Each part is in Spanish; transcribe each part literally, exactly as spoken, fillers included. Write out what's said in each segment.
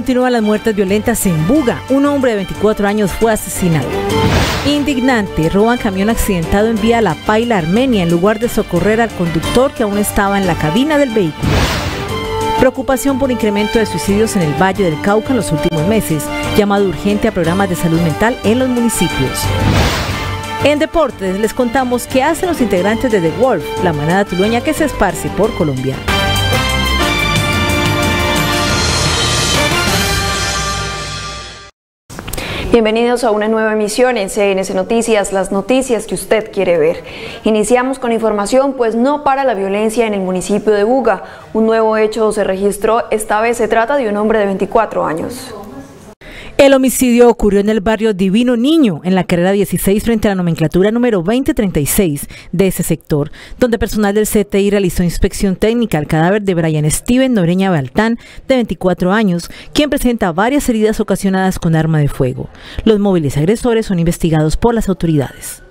Continúan las muertes violentas en Buga. Un hombre de veinticuatro años fue asesinado. Indignante, roban camión accidentado en vía La Paila, Armenia, en lugar de socorrer al conductor que aún estaba en la cabina del vehículo. Preocupación por incremento de suicidios en el Valle del Cauca en los últimos meses. Llamado urgente a programas de salud mental en los municipios. En deportes les contamos qué hacen los integrantes de The Wolf, la manada tulueña que se esparce por Colombia. Bienvenidos a una nueva emisión en C N C Noticias, las noticias que usted quiere ver. Iniciamos con información, pues no para la violencia en el municipio de Buga. Un nuevo hecho se registró, esta vez se trata de un hombre de veinticuatro años. El homicidio ocurrió en el barrio Divino Niño, en la carrera dieciséis frente a la nomenclatura número veinte treinta y seis de ese sector, donde personal del C T I realizó inspección técnica al cadáver de Brian Steven Noreña Baltán, de veinticuatro años, quien presenta varias heridas ocasionadas con arma de fuego. Los móviles agresores son investigados por las autoridades.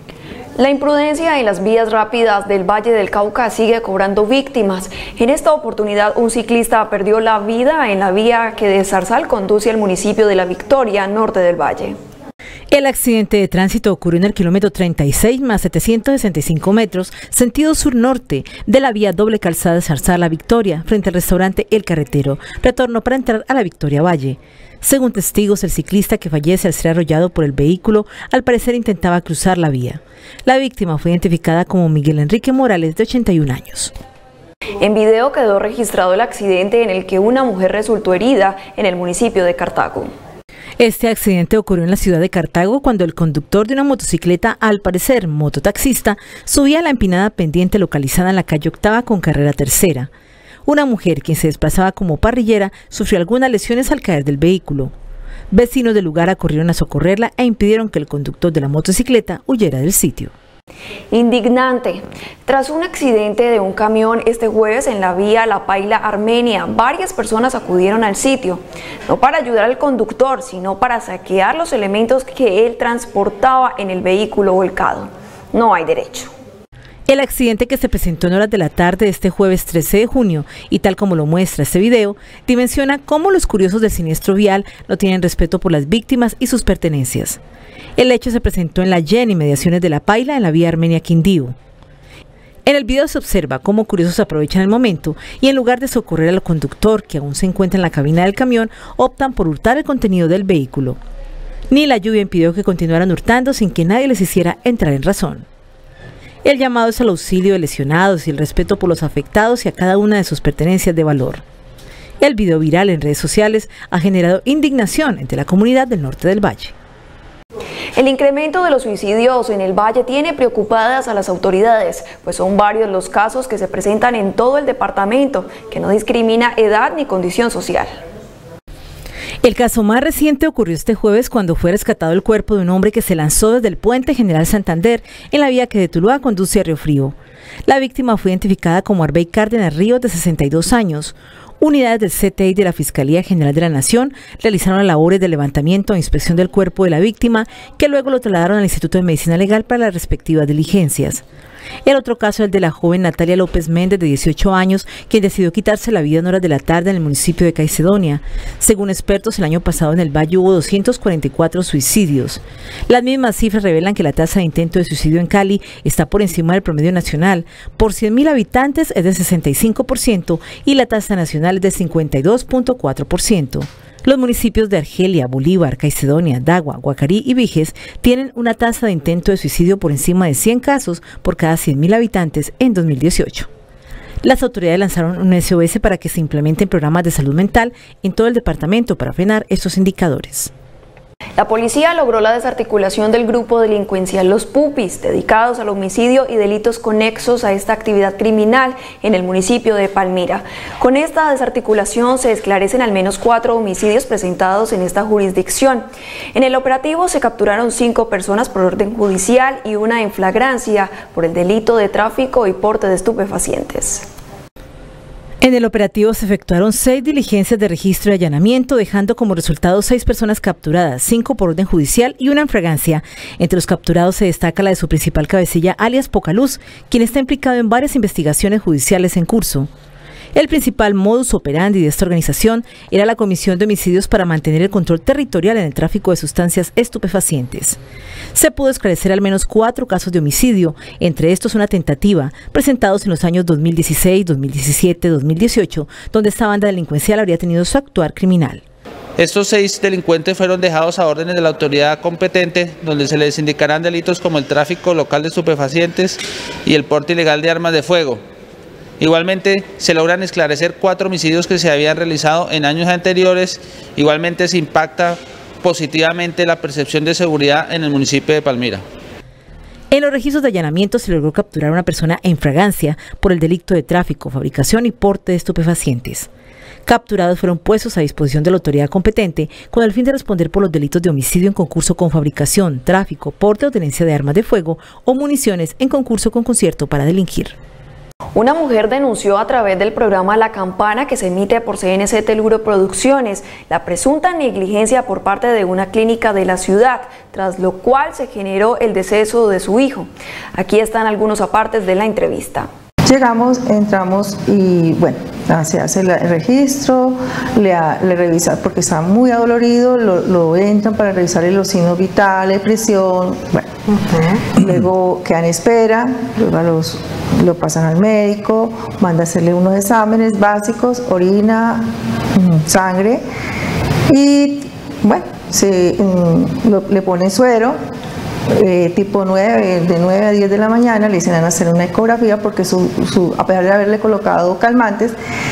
La imprudencia en las vías rápidas del Valle del Cauca sigue cobrando víctimas. En esta oportunidad, un ciclista perdió la vida en la vía que de Zarzal conduce al municipio de La Victoria, norte del Valle. El accidente de tránsito ocurrió en el kilómetro treinta y seis más setecientos sesenta y cinco metros, sentido sur-norte, de la vía doble calzada de Zarzal a Victoria, frente al restaurante El Carretero, retorno para entrar a La Victoria Valle. Según testigos, el ciclista que fallece al ser arrollado por el vehículo, al parecer intentaba cruzar la vía. La víctima fue identificada como Miguel Enrique Morales, de ochenta y un años. En video quedó registrado el accidente en el que una mujer resultó herida en el municipio de Cartago. Este accidente ocurrió en la ciudad de Cartago cuando el conductor de una motocicleta, al parecer mototaxista, subía a la empinada pendiente localizada en la calle Octava con carrera tercera. Una mujer, quien se desplazaba como parrillera, sufrió algunas lesiones al caer del vehículo. Vecinos del lugar acudieron a socorrerla e impidieron que el conductor de la motocicleta huyera del sitio. Indignante. Tras un accidente de un camión este jueves en la vía La Paila, Armenia, varias personas acudieron al sitio, no para ayudar al conductor, sino para saquear los elementos que él transportaba en el vehículo volcado. No hay derecho. El accidente, que se presentó en horas de la tarde de este jueves trece de junio, y tal como lo muestra este video, dimensiona cómo los curiosos del siniestro vial no tienen respeto por las víctimas y sus pertenencias. El hecho se presentó en la Y E N, inmediaciones de La Paila, en la vía Armenia-Quindío. En el video se observa cómo curiosos aprovechan el momento y, en lugar de socorrer al conductor, que aún se encuentra en la cabina del camión, optan por hurtar el contenido del vehículo. Ni la lluvia impidió que continuaran hurtando sin que nadie les hiciera entrar en razón. El llamado es al auxilio de lesionados y el respeto por los afectados y a cada una de sus pertenencias de valor. El video viral en redes sociales ha generado indignación entre la comunidad del norte del Valle. El incremento de los suicidios en el Valle tiene preocupadas a las autoridades, pues son varios los casos que se presentan en todo el departamento, que no discrimina edad ni condición social. El caso más reciente ocurrió este jueves cuando fue rescatado el cuerpo de un hombre que se lanzó desde el puente General Santander en la vía que de Tuluá conduce a Río Frío. La víctima fue identificada como Arbey Cárdenas Ríos, de sesenta y dos años. Unidades del C T I de la Fiscalía General de la Nación realizaron labores de levantamiento e inspección del cuerpo de la víctima, que luego lo trasladaron al Instituto de Medicina Legal para las respectivas diligencias. El otro caso es el de la joven Natalia López Méndez, de dieciocho años, quien decidió quitarse la vida en horas de la tarde en el municipio de Caicedonia. Según expertos, el año pasado en el Valle hubo doscientos cuarenta y cuatro suicidios. Las mismas cifras revelan que la tasa de intento de suicidio en Cali está por encima del promedio nacional. Por cien mil habitantes es de sesenta y cinco por ciento y la tasa nacional es de cincuenta y dos punto cuatro por ciento. Los municipios de Argelia, Bolívar, Caicedonia, Dagua, Guacarí y Viges tienen una tasa de intento de suicidio por encima de cien casos por cada cien mil habitantes en dos mil dieciocho. Las autoridades lanzaron un S O S para que se implementen programas de salud mental en todo el departamento para frenar estos indicadores. La policía logró la desarticulación del grupo delincuencial Los Pupis, dedicados al homicidio y delitos conexos a esta actividad criminal en el municipio de Palmira. Con esta desarticulación se esclarecen al menos cuatro homicidios presentados en esta jurisdicción. En el operativo se capturaron cinco personas por orden judicial y una en flagrancia por el delito de tráfico y porte de estupefacientes. En el operativo se efectuaron seis diligencias de registro y allanamiento, dejando como resultado seis personas capturadas, cinco por orden judicial y una en fragancia. Entre los capturados se destaca la de su principal cabecilla, alias Pocaluz, quien está implicado en varias investigaciones judiciales en curso. El principal modus operandi de esta organización era la comisión de homicidios para mantener el control territorial en el tráfico de sustancias estupefacientes. Se pudo esclarecer al menos cuatro casos de homicidio, entre estos una tentativa, presentados en los años dos mil dieciséis, dos mil diecisiete, dos mil dieciocho, donde esta banda delincuencial habría tenido su actuar criminal. Estos seis delincuentes fueron dejados a órdenes de la autoridad competente, donde se les indicarán delitos como el tráfico local de estupefacientes y el porte ilegal de armas de fuego. Igualmente, se logran esclarecer cuatro homicidios que se habían realizado en años anteriores. Igualmente, se impacta positivamente la percepción de seguridad en el municipio de Palmira. En los registros de allanamiento se logró capturar a una persona en fragancia por el delito de tráfico, fabricación y porte de estupefacientes. Capturados fueron puestos a disposición de la autoridad competente con el fin de responder por los delitos de homicidio en concurso con fabricación, tráfico, porte o tenencia de armas de fuego o municiones en concurso con concierto para delinquir. Una mujer denunció a través del programa La Campana, que se emite por C N C Teluro Producciones, la presunta negligencia por parte de una clínica de la ciudad, tras lo cual se generó el deceso de su hijo. Aquí están algunos apartes de la entrevista. Llegamos, entramos y bueno, se hace el registro, le, le revisan porque está muy adolorido, lo, lo entran para revisarle los signos vitales, presión, bueno, uh-huh. Luego quedan en espera, luego los, lo pasan al médico, manda a hacerle unos exámenes básicos, orina, sangre y bueno, se, lo, le ponen suero. Eh, tipo nueve, de nueve a diez de la mañana, le dicen a hacer una ecografía porque su, su, a pesar de haberle colocado calmantes,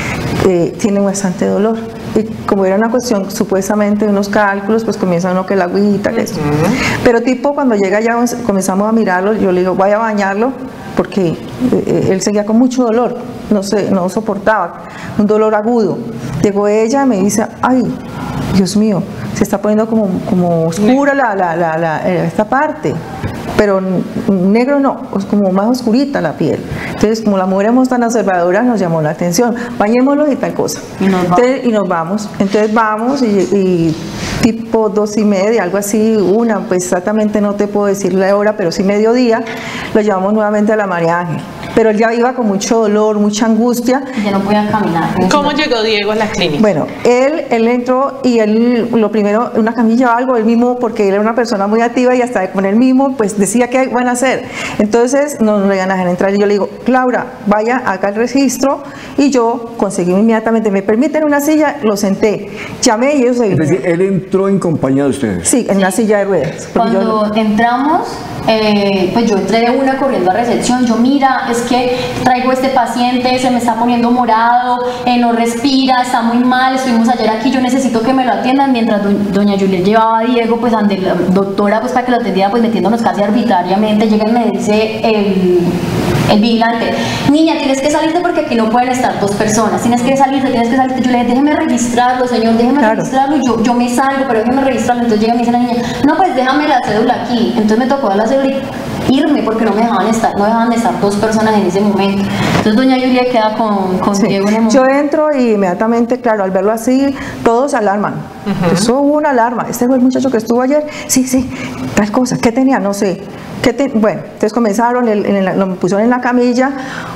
eh, tiene bastante dolor. Y como era una cuestión supuestamente de unos cálculos, pues comienza uno que la agüita, que esto. Uh-huh. Pero tipo cuando llega ya comenzamos a mirarlo, yo le digo, vaya a bañarlo, porque eh, él seguía con mucho dolor, no, se, no soportaba, un dolor agudo. Llegó ella y me dice, ay, Dios mío, se está poniendo como, como oscura la, la, la, la, esta parte, pero negro no, es como más oscurita la piel. Entonces, como las mujeres somos tan observadoras, nos llamó la atención, bañémoslo y tal cosa. Y nos, Entonces, y nos vamos. Entonces vamos y, y tipo dos y media, algo así, una, pues exactamente no te puedo decir la hora, pero sí mediodía, lo llevamos nuevamente a la María Ángel. Pero él ya iba con mucho dolor, mucha angustia. Ya no podía caminar. ¿Cómo llegó Diego a la clínica? Bueno, él, él entró y él, lo primero, una camilla o algo, él mismo, porque él era una persona muy activa y hasta con él mismo, pues decía qué van a hacer. Entonces, no nos iban a dejar entrar y yo le digo, Laura, vaya, haga el registro y yo conseguí inmediatamente, me permiten una silla, lo senté, llamé y ellos se Es decir, él entró en compañía de ustedes. Sí, en sí. Una silla de ruedas. Cuando yo... entramos, eh, pues yo entré de una corriendo a recepción, yo mira, es que traigo este paciente, se me está poniendo morado, eh, no respira, está muy mal, estuvimos ayer aquí, yo necesito que me lo atiendan, mientras do, doña Juliet llevaba a Diego, pues ante la doctora, pues para que lo atendiera, pues metiéndonos casi arbitrariamente, llega y me dice el, el vigilante, niña, tienes que salirte porque aquí no pueden estar dos personas, tienes que salirte, tienes que salirte, yo le dije, déjeme registrarlo, señor, déjeme claro. registrarlo, yo, yo me salgo, pero déjeme registrarlo, entonces llega y me dice la niña, no, pues déjame la cédula aquí, entonces me tocó dar la cédula y irme porque no me dejaban estar, no dejaban de estar dos personas en ese momento. Entonces doña Julia queda con, con sí. Diego en el momento. Yo entro y inmediatamente, claro, al verlo así, todos se alarman. Uh-huh. Eso hubo una alarma. Este fue el muchacho que estuvo ayer. Sí, sí, tal cosa. ¿Qué tenía? No sé. ¿Qué te... Bueno, entonces comenzaron, el, en el, lo pusieron en la camilla,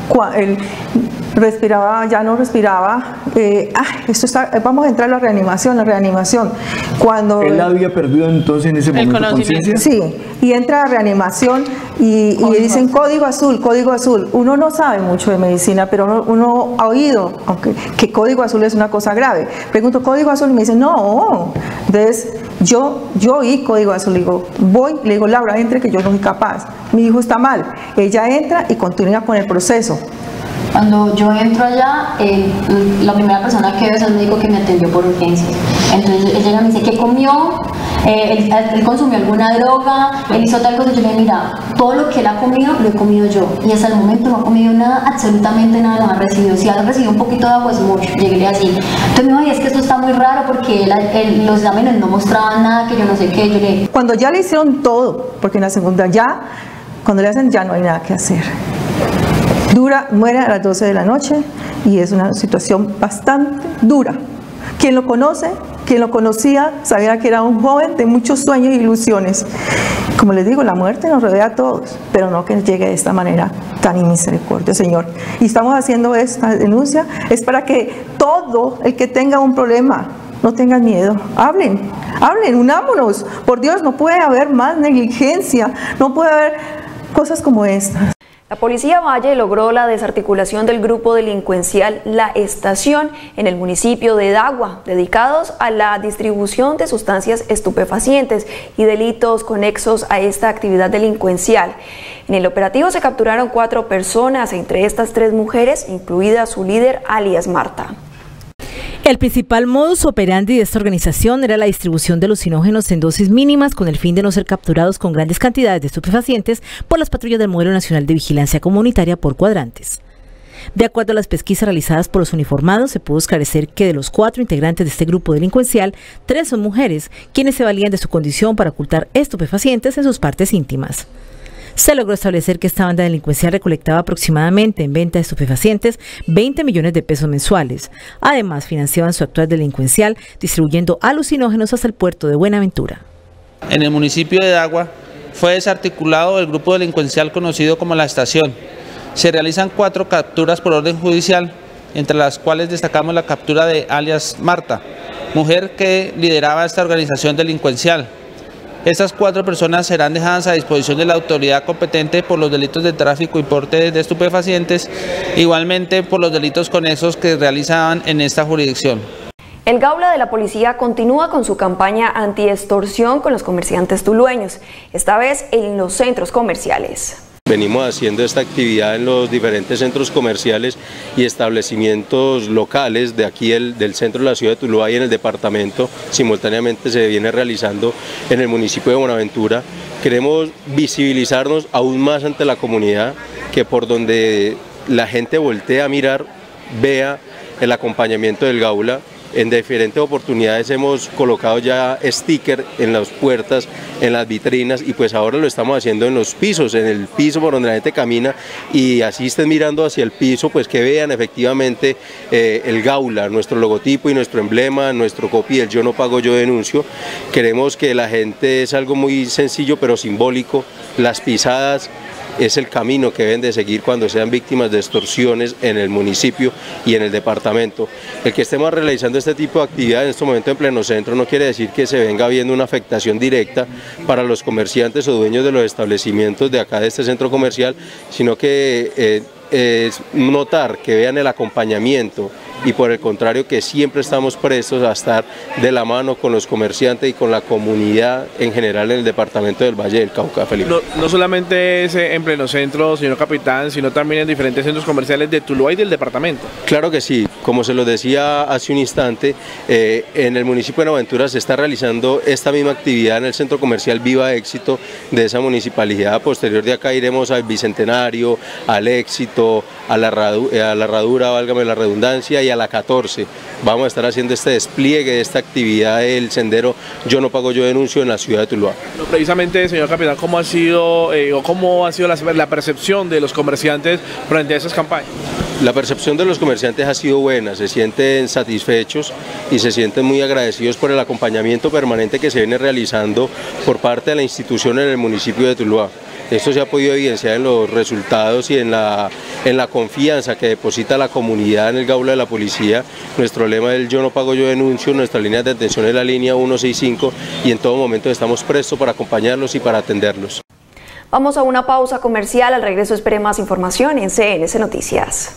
él respiraba, ya no respiraba. Eh, ah, esto está, vamos a entrar a la reanimación, la reanimación. Cuando él había perdido entonces en ese momento conciencia. Sí, y entra a reanimación y, y dicen código azul, código azul. Uno no sabe mucho de medicina, pero uno, uno ha oído aunque, que código azul es una cosa grave. Pregunto, código azul, y me dicen, no. Entonces, yo, yo oí código azul, le digo, voy, le digo, Laura, entre que yo no soy capaz. Mi hijo está mal. Ella entra y continúa con el proceso. Cuando yo entro allá, eh, la primera persona que veo es el médico que me atendió por urgencias. Entonces él llega y me dice, ¿qué comió? Eh, él, él consumió alguna droga, él hizo tal cosa. Yo le dije, mira, todo lo que él ha comido, lo he comido yo. Y hasta el momento no ha comido nada, absolutamente nada, no ha recibido. Si ha recibido un poquito de agua, es mucho. Llegué así. Entonces me dijo, es que esto está muy raro porque él, él, los exámenes no mostraban nada, que yo no sé qué. Yo le... Cuando ya le hicieron todo, porque en la segunda ya, cuando le hacen ya no hay nada que hacer. Dura, muere a las doce de la noche y es una situación bastante dura. Quien lo conoce, Quien lo conocía sabía que era un joven de muchos sueños e ilusiones. Como les digo, la muerte nos rodea a todos, pero no que llegue de esta manera tan inmisericordia, Señor. Y estamos haciendo esta denuncia, es para que todo el que tenga un problema, no tengan miedo, hablen, hablen, unámonos. Por Dios, no puede haber más negligencia, no puede haber cosas como estas. La Policía Valle logró la desarticulación del grupo delincuencial La Estación en el municipio de Dagua, dedicados a la distribución de sustancias estupefacientes y delitos conexos a esta actividad delincuencial. En el operativo se capturaron cuatro personas, entre estas tres mujeres, incluida su líder, alias Marta. El principal modus operandi de esta organización era la distribución de alucinógenos en dosis mínimas con el fin de no ser capturados con grandes cantidades de estupefacientes por las patrullas del Modelo Nacional de Vigilancia Comunitaria por cuadrantes. De acuerdo a las pesquisas realizadas por los uniformados, se pudo esclarecer que de los cuatro integrantes de este grupo delincuencial, tres son mujeres, quienes se valían de su condición para ocultar estupefacientes en sus partes íntimas. Se logró establecer que esta banda delincuencial recolectaba aproximadamente en venta de estupefacientes veinte millones de pesos mensuales. Además, financiaban su actual delincuencial distribuyendo alucinógenos hasta el puerto de Buenaventura. En el municipio de Dagua fue desarticulado el grupo delincuencial conocido como La Estación. Se realizan cuatro capturas por orden judicial, entre las cuales destacamos la captura de alias Marta, mujer que lideraba esta organización delincuencial. Estas cuatro personas serán dejadas a disposición de la autoridad competente por los delitos de tráfico y porte de estupefacientes, igualmente por los delitos conexos que realizaban en esta jurisdicción. El Gaula de la Policía continúa con su campaña anti-extorsión con los comerciantes tulueños, esta vez en los centros comerciales. Venimos haciendo esta actividad en los diferentes centros comerciales y establecimientos locales de aquí el, del centro de la ciudad de Tuluá y en el departamento. Simultáneamente se viene realizando en el municipio de Buenaventura. Queremos visibilizarnos aún más ante la comunidad, que por donde la gente voltea a mirar, vea el acompañamiento del Gaula. En diferentes oportunidades hemos colocado ya sticker en las puertas, en las vitrinas, y pues ahora lo estamos haciendo en los pisos, en el piso por donde la gente camina, y así estén mirando hacia el piso, pues que vean efectivamente eh, el Gaula, nuestro logotipo y nuestro emblema, nuestro copy, el yo no pago, yo denuncio. Queremos que la gente, es algo muy sencillo pero simbólico, las pisadas es el camino que deben de seguir cuando sean víctimas de extorsiones en el municipio y en el departamento. El que estemos realizando este tipo de actividades en este momento en pleno centro no quiere decir que se venga viendo una afectación directa para los comerciantes o dueños de los establecimientos de acá de este centro comercial, sino que eh, es notar que vean el acompañamiento y por el contrario que siempre estamos prestos a estar de la mano con los comerciantes y con la comunidad en general en el departamento del Valle del Cauca, Felipe. No, no solamente es en pleno centro, señor capitán, sino también en diferentes centros comerciales de Tuluá y del departamento. Claro que sí, como se lo decía hace un instante, eh, en el municipio de Buenaventura se está realizando esta misma actividad en el centro comercial Viva Éxito de esa municipalidad. Posterior de acá iremos al Bicentenario, al Éxito, a la, a la Herradura, válgame la redundancia, y a la catorce. Vamos a estar haciendo este despliegue de esta actividad del sendero Yo no pago, yo denuncio en la ciudad de Tuluá. No, precisamente, señor capitán, ¿cómo ha sido eh, o cómo ha sido la, la percepción de los comerciantes frente a esas campañas? La percepción de los comerciantes ha sido buena, se sienten satisfechos y se sienten muy agradecidos por el acompañamiento permanente que se viene realizando por parte de la institución en el municipio de Tuluá. Esto se ha podido evidenciar en los resultados y en la, en la confianza que deposita la comunidad en el Gaula de la Policía. Nuestro lema es el yo no pago, yo denuncio, nuestra línea de atención es la línea ciento sesenta y cinco y en todo momento estamos prestos para acompañarlos y para atenderlos. Vamos a una pausa comercial, al regreso espere más información en C N C Noticias.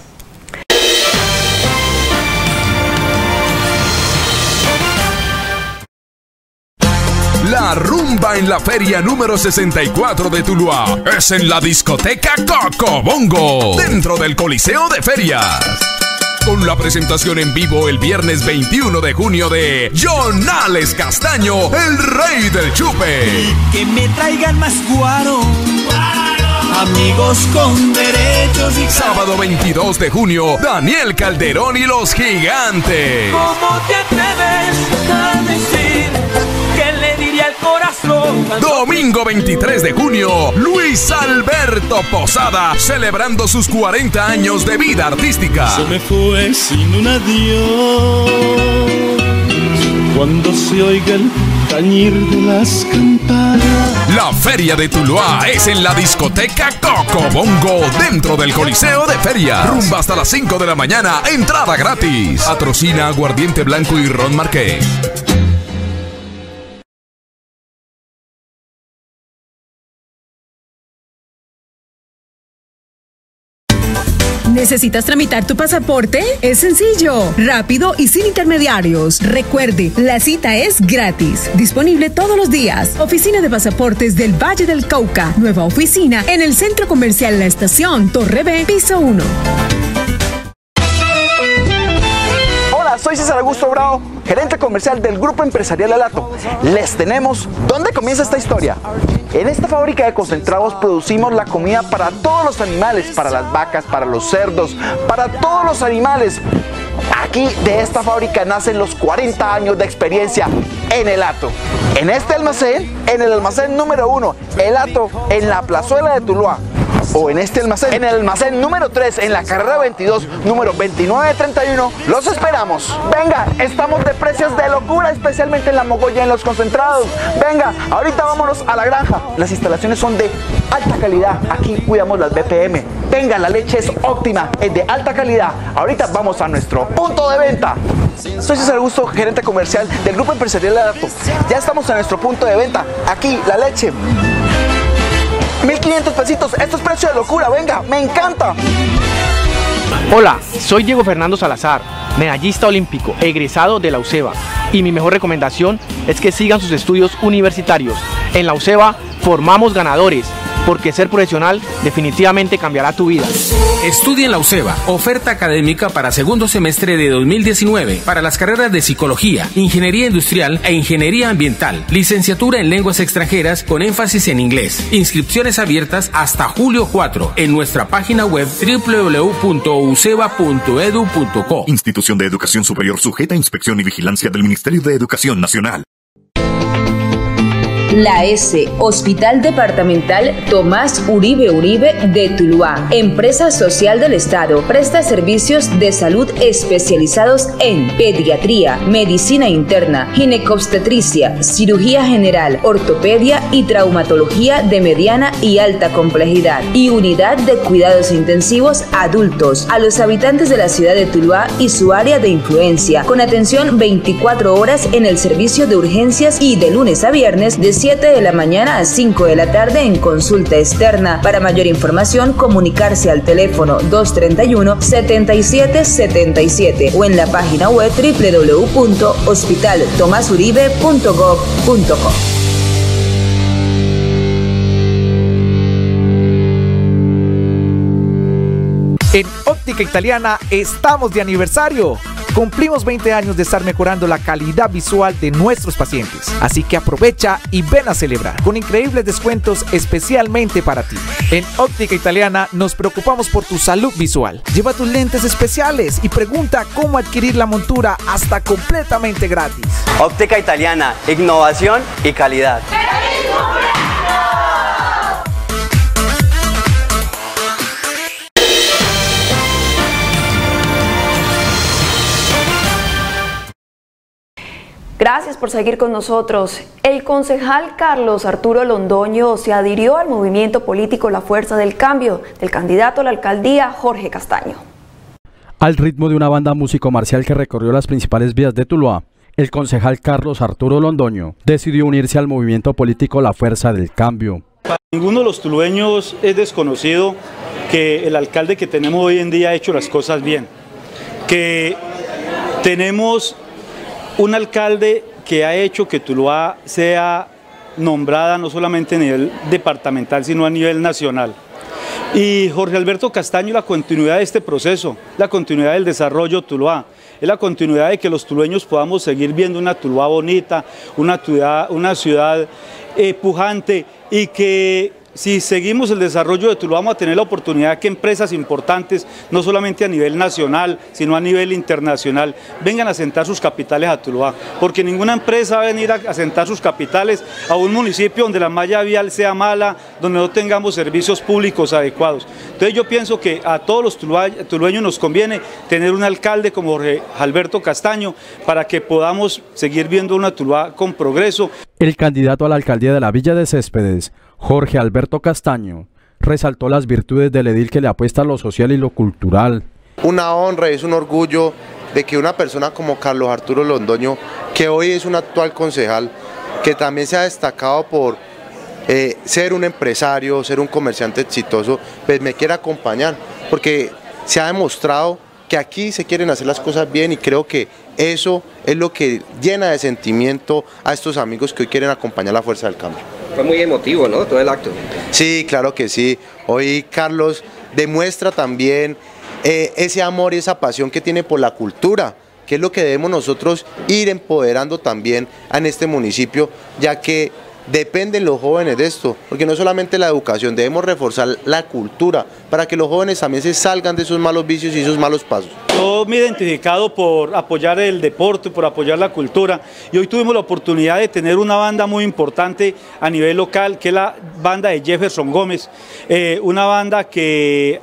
La rumba en la feria número sesenta y cuatro de Tuluá es en la discoteca Cocobongo, dentro del Coliseo de Ferias. Con la presentación en vivo el viernes veintiuno de junio de Jonales Castaño, el rey del chupe. Y que me traigan más guaro, amigos con derechos y... Sábado veintidós de junio, Daniel Calderón y los Gigantes. ¿Cómo te atreves a decir que le diría al corazón? Domingo veintitrés de junio, Luis Alberto Posada, celebrando sus cuarenta años de vida artística. Se me fue sin un adiós. cuando se oiga el tañir de las campanas. La Feria de Tuluá es en la discoteca Cocobongo, dentro del Coliseo de Ferias. Rumba hasta las cinco de la mañana, entrada gratis. Patrocina Aguardiente Blanco y Ron Marqués. ¿Necesitas tramitar tu pasaporte? Es sencillo, rápido y sin intermediarios. Recuerde, la cita es gratis. Disponible todos los días. Oficina de Pasaportes del Valle del Cauca. Nueva oficina en el Centro Comercial La Estación, Torre B, piso uno. Hola, soy César Augusto Bravo, gerente comercial del Grupo Empresarial Alato. Les tenemos ¿dónde comienza esta historia? En esta fábrica de concentrados producimos la comida para todos los animales, para las vacas, para los cerdos, para todos los animales. Aquí de esta fábrica nacen los cuarenta años de experiencia en el Hato. En este almacén, en el almacén número uno, el Hato, en la plazuela de Tuluá. O en este almacén, en el almacén número tres, en la carrera veintidós, número veintinueve treinta y uno, los esperamos. Venga, estamos de precios de locura, especialmente en la mogolla y en los concentrados. Venga, ahorita vámonos a la granja. Las instalaciones son de alta calidad, aquí cuidamos las B P M. Venga, la leche es óptima, es de alta calidad. Ahorita vamos a nuestro punto de venta. Soy César Augusto, gerente comercial del Grupo Empresarial Alato. Ya estamos en nuestro punto de venta, aquí la leche. mil quinientos pesitos, esto es precio de locura, venga, me encanta. Hola, soy Diego Fernando Salazar, medallista olímpico, egresado de la UCEBA. Y mi mejor recomendación es que sigan sus estudios universitarios. En la UCEBA formamos ganadores, porque ser profesional definitivamente cambiará tu vida. Estudia en la UCEBA, oferta académica para segundo semestre de dos mil diecinueve, para las carreras de Psicología, Ingeniería Industrial e Ingeniería Ambiental, licenciatura en Lenguas Extranjeras con énfasis en inglés. Inscripciones abiertas hasta julio cuatro en nuestra página web doble u doble u doble u punto u c e b a punto e d u punto co. Institución de Educación Superior sujeta a inspección y vigilancia del Ministerio de Educación Nacional. La S, Hospital Departamental Tomás Uribe Uribe de Tuluá, empresa social del Estado, presta servicios de salud especializados en pediatría, medicina interna, ginecobstetricia, cirugía general, ortopedia y traumatología de mediana y alta complejidad, y unidad de cuidados intensivos adultos a los habitantes de la ciudad de Tuluá y su área de influencia, con atención veinticuatro horas en el servicio de urgencias y de lunes a viernes de siete de la mañana a cinco de la tarde en consulta externa. Para mayor información, comunicarse al teléfono dos treinta y uno, setenta y siete setenta y siete o en la página web doble u doble u doble u punto hospital tomás uribe punto gov punto co. En Óptica Italiana estamos de aniversario. Cumplimos veinte años de estar mejorando la calidad visual de nuestros pacientes. Así que aprovecha y ven a celebrar con increíbles descuentos especialmente para ti. En Óptica Italiana nos preocupamos por tu salud visual. Lleva tus lentes especiales y pregunta cómo adquirir la montura hasta completamente gratis. Óptica Italiana, innovación y calidad. Gracias por seguir con nosotros. El concejal Carlos Arturo Londoño se adhirió al movimiento político La Fuerza del Cambio del candidato a la alcaldía Jorge Castaño. Al ritmo de una banda músico-marcial que recorrió las principales vías de Tuluá, el concejal Carlos Arturo Londoño decidió unirse al movimiento político La Fuerza del Cambio. Para ninguno de los tulueños es desconocido que el alcalde que tenemos hoy en día ha hecho las cosas bien, que tenemos un alcalde que ha hecho que Tuluá sea nombrada no solamente a nivel departamental, sino a nivel nacional. Y Jorge Alberto Castaño, la continuidad de este proceso, la continuidad del desarrollo Tuluá, es la continuidad de que los tulueños podamos seguir viendo una Tuluá bonita, una ciudad, una ciudad eh, pujante, y que si seguimos el desarrollo de Tuluá, vamos a tener la oportunidad que empresas importantes, no solamente a nivel nacional, sino a nivel internacional, vengan a sentar sus capitales a Tuluá, porque ninguna empresa va a venir a sentar sus capitales a un municipio donde la malla vial sea mala, donde no tengamos servicios públicos adecuados. Entonces yo pienso que a todos los tulueños nos conviene tener un alcalde como Jorge Alberto Castaño para que podamos seguir viendo una Tuluá con progreso. El candidato a la alcaldía de la Villa de Céspedes, Jorge Alberto Castaño, resaltó las virtudes del edil que le apuesta a lo social y lo cultural. Una honra y es un orgullo de que una persona como Carlos Arturo Londoño, que hoy es un actual concejal, que también se ha destacado por eh, ser un empresario, ser un comerciante exitoso, pues me quiera acompañar, porque se ha demostrado que aquí se quieren hacer las cosas bien y creo que eso es lo que llena de sentimiento a estos amigos que hoy quieren acompañar la Fuerza del Cambio. Fue muy emotivo, ¿no? Todo el acto. Sí, claro que sí. Hoy Carlos demuestra también eh, ese amor y esa pasión que tiene por la cultura, que es lo que debemos nosotros ir empoderando también en este municipio, ya que dependen los jóvenes de esto, porque no solamente la educación, debemos reforzar la cultura para que los jóvenes también se salgan de esos malos vicios y esos malos pasos. Yo me he identificado por apoyar el deporte, por apoyar la cultura, y hoy tuvimos la oportunidad de tener una banda muy importante a nivel local, que es la banda de Jefferson Gómez, eh, una banda que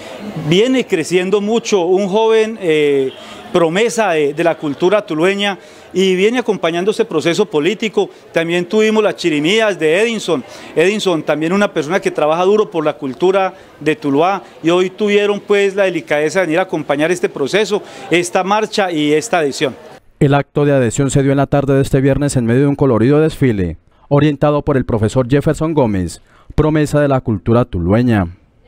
viene creciendo mucho, un joven eh, promesa de, de la cultura tulueña, y viene acompañando ese proceso político. También tuvimos las chirimías de Edinson, Edinson también una persona que trabaja duro por la cultura de Tuluá, y hoy tuvieron pues la delicadeza de venir a acompañar este proceso, esta marcha y esta adhesión. El acto de adhesión se dio en la tarde de este viernes en medio de un colorido desfile, orientado por el profesor Jefferson Gómez, promesa de la cultura tulueña.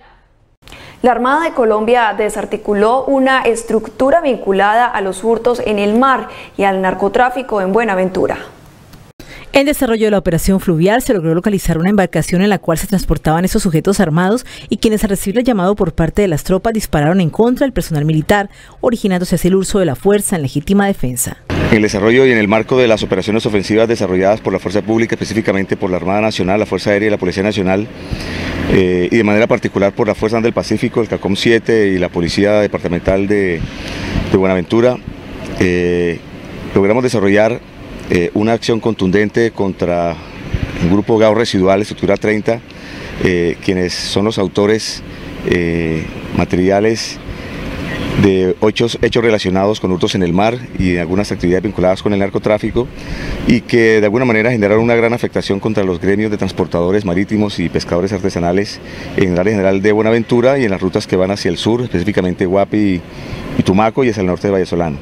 La Armada de Colombia desarticuló una estructura vinculada a los hurtos en el mar y al narcotráfico en Buenaventura. En desarrollo de la operación fluvial se logró localizar una embarcación en la cual se transportaban esos sujetos armados y quienes al recibir el llamado por parte de las tropas dispararon en contra del personal militar, originándose así el uso de la fuerza en legítima defensa. En el desarrollo y en el marco de las operaciones ofensivas desarrolladas por la Fuerza Pública, específicamente por la Armada Nacional, la Fuerza Aérea y la Policía Nacional, eh, y de manera particular por la Fuerza del Pacífico, el CACOM siete y la Policía Departamental de, de Buenaventura, eh, logramos desarrollar eh, una acción contundente contra un grupo Gao Residual, estructura treinta, eh, quienes son los autores eh, materiales de hechos, hechos relacionados con hurtos en el mar y de algunas actividades vinculadas con el narcotráfico, y que de alguna manera generaron una gran afectación contra los gremios de transportadores marítimos y pescadores artesanales en el área general de Buenaventura y en las rutas que van hacia el sur, específicamente Guapi y, y Tumaco, y hacia el norte de Vallesolano.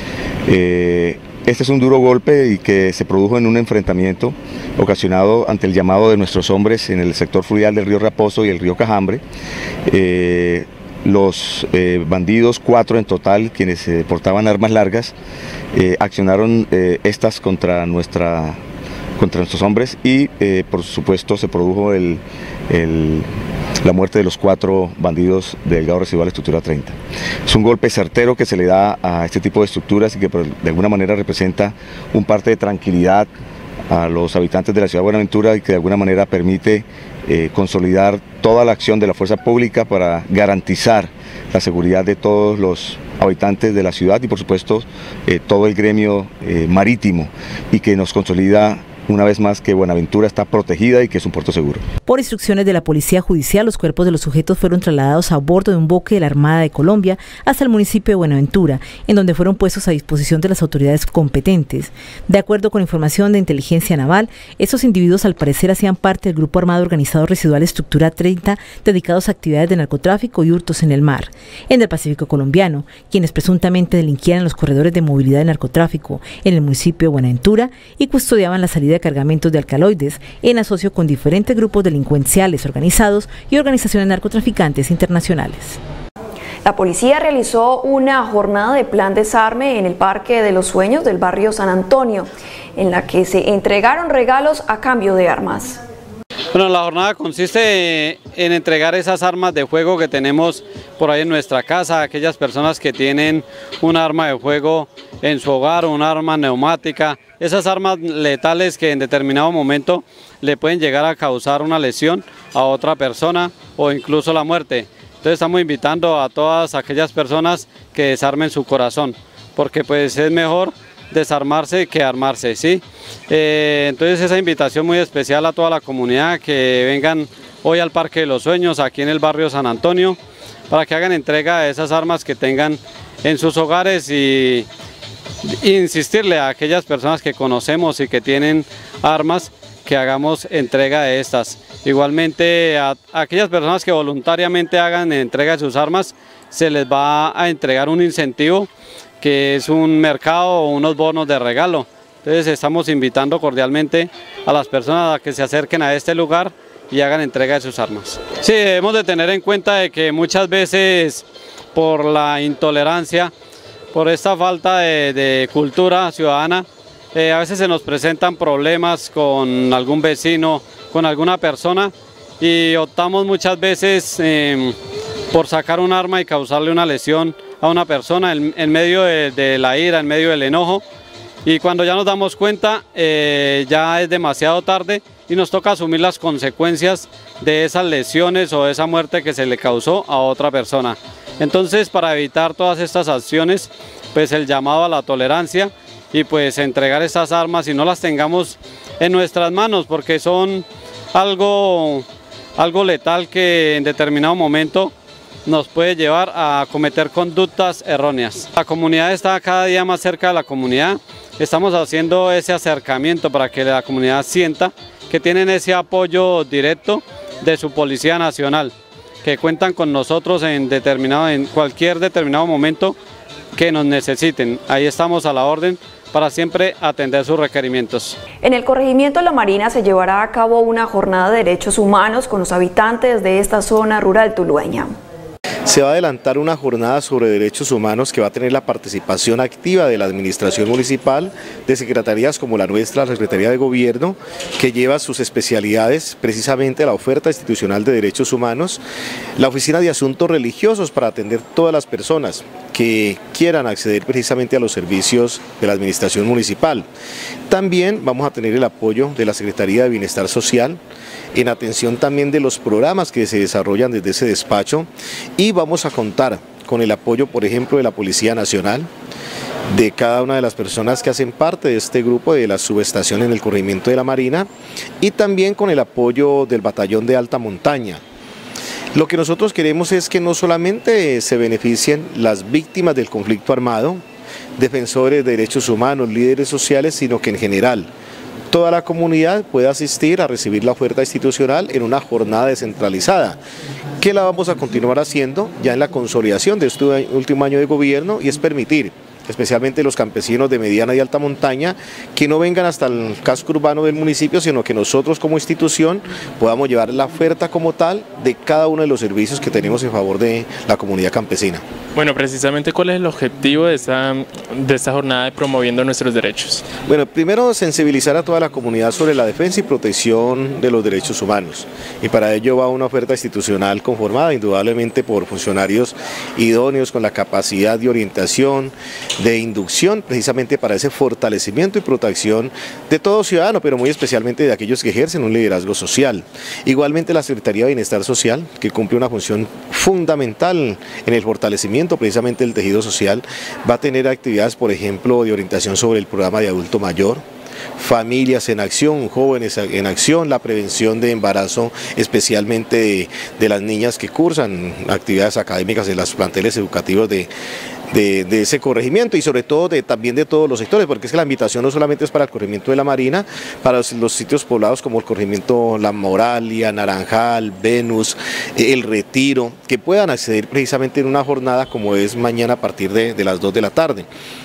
Eh, Este es un duro golpe y que se produjo en un enfrentamiento ocasionado ante el llamado de nuestros hombres en el sector fluvial del río Raposo y el río Cajambre. Eh, los eh, bandidos, cuatro en total, quienes eh, portaban armas largas, eh, accionaron eh, estas contra, nuestra, contra nuestros hombres y eh, por supuesto se produjo el, el la muerte de los cuatro bandidos del Gao Residual estructura treinta. Es un golpe certero que se le da a este tipo de estructuras y que de alguna manera representa un parte de tranquilidad a los habitantes de la ciudad de Buenaventura y que de alguna manera permite eh, consolidar toda la acción de la fuerza pública para garantizar la seguridad de todos los habitantes de la ciudad y por supuesto eh, todo el gremio eh, marítimo, y que nos consolida una vez más que Buenaventura está protegida y que es un puerto seguro. Por instrucciones de la Policía Judicial, los cuerpos de los sujetos fueron trasladados a bordo de un buque de la Armada de Colombia hasta el municipio de Buenaventura, en donde fueron puestos a disposición de las autoridades competentes. De acuerdo con información de inteligencia naval, estos individuos al parecer hacían parte del grupo armado organizado residual estructura treinta, dedicados a actividades de narcotráfico y hurtos en el mar, en el Pacífico colombiano, quienes presuntamente delinquían en los corredores de movilidad de narcotráfico en el municipio de Buenaventura y custodiaban la salida de cargamentos de alcaloides en asocio con diferentes grupos delincuenciales organizados y organizaciones narcotraficantes internacionales. La policía realizó una jornada de plan desarme en el Parque de los Sueños del barrio San Antonio, en la que se entregaron regalos a cambio de armas. Bueno, la jornada consiste en entregar esas armas de fuego que tenemos por ahí en nuestra casa, a aquellas personas que tienen un arma de fuego en su hogar o un arma neumática, esas armas letales que en determinado momento le pueden llegar a causar una lesión a otra persona o incluso la muerte. Entonces estamos invitando a todas aquellas personas que desarmen su corazón, porque pues es mejor desarmarse que armarse, ¿sí? Eh, entonces esa invitación muy especial a toda la comunidad que vengan hoy al Parque de los Sueños, aquí en el barrio San Antonio, para que hagan entrega de esas armas que tengan en sus hogares y, y insistirle a aquellas personas que conocemos y que tienen armas que hagamos entrega de estas. Igualmente a, a aquellas personas que voluntariamente hagan entrega de sus armas, se les va a entregar un incentivo que es un mercado o unos bonos de regalo. Entonces estamos invitando cordialmente a las personas a que se acerquen a este lugar y hagan entrega de sus armas. Sí, debemos de tener en cuenta de que muchas veces por la intolerancia, por esta falta de, de cultura ciudadana, eh, a veces se nos presentan problemas con algún vecino, con alguna persona y optamos muchas veces eh, por sacar un arma y causarle una lesión a una persona en, en medio de, de la ira, en medio del enojo, y cuando ya nos damos cuenta eh, ya es demasiado tarde y nos toca asumir las consecuencias de esas lesiones o de esa muerte que se le causó a otra persona. Entonces, para evitar todas estas acciones, pues el llamado a la tolerancia y pues entregar estas armas y no las tengamos en nuestras manos, porque son algo, algo letal que en determinado momento nos puede llevar a cometer conductas erróneas. La comunidad está cada día más cerca de la comunidad, estamos haciendo ese acercamiento para que la comunidad sienta que tienen ese apoyo directo de su Policía Nacional, que cuentan con nosotros en, determinado, en cualquier determinado momento que nos necesiten. Ahí estamos a la orden para siempre atender sus requerimientos. En el corregimiento La Marina se llevará a cabo una jornada de derechos humanos con los habitantes de esta zona rural tulueña. Se va a adelantar una jornada sobre derechos humanos que va a tener la participación activa de la administración municipal, de secretarías como la nuestra, la Secretaría de Gobierno, que lleva sus especialidades precisamente la oferta institucional de derechos humanos, la Oficina de Asuntos Religiosos para atender todas las personas que quieran acceder precisamente a los servicios de la administración municipal. También vamos a tener el apoyo de la Secretaría de Bienestar Social, en atención también de los programas que se desarrollan desde ese despacho, y vamos a contar con el apoyo, por ejemplo, de la Policía Nacional, de cada una de las personas que hacen parte de este grupo de la subestación en el corregimiento de La Marina, y también con el apoyo del Batallón de Alta Montaña. Lo que nosotros queremos es que no solamente se beneficien las víctimas del conflicto armado, defensores de derechos humanos, líderes sociales, sino que en general toda la comunidad pueda asistir a recibir la oferta institucional en una jornada descentralizada, que la vamos a continuar haciendo ya en la consolidación de este último año de gobierno, y es permitir, especialmente los campesinos de mediana y alta montaña, que no vengan hasta el casco urbano del municipio, sino que nosotros como institución podamos llevar la oferta como tal de cada uno de los servicios que tenemos en favor de la comunidad campesina. Bueno, precisamente, ¿cuál es el objetivo de esta, de esta jornada de promoviendo nuestros derechos? Bueno, primero sensibilizar a toda la comunidad sobre la defensa y protección de los derechos humanos, y para ello va una oferta institucional conformada indudablemente por funcionarios idóneos con la capacidad de orientación, de inducción, precisamente para ese fortalecimiento y protección de todo ciudadano, pero muy especialmente de aquellos que ejercen un liderazgo social. Igualmente la Secretaría de Bienestar Social, que cumple una función fundamental en el fortalecimiento precisamente del tejido social, va a tener actividades, por ejemplo, de orientación sobre el programa de adulto mayor, familias en acción, jóvenes en acción, la prevención de embarazo, especialmente de, de las niñas que cursan actividades académicas en los planteles educativos de De, de ese corregimiento, y sobre todo de, también de todos los sectores, porque es que la invitación no solamente es para el corregimiento de La Marina, para los, los sitios poblados como el corregimiento La Moralia, Naranjal, Venus, eh, El Retiro, que puedan acceder precisamente en una jornada como es mañana a partir de, de las dos de la tarde.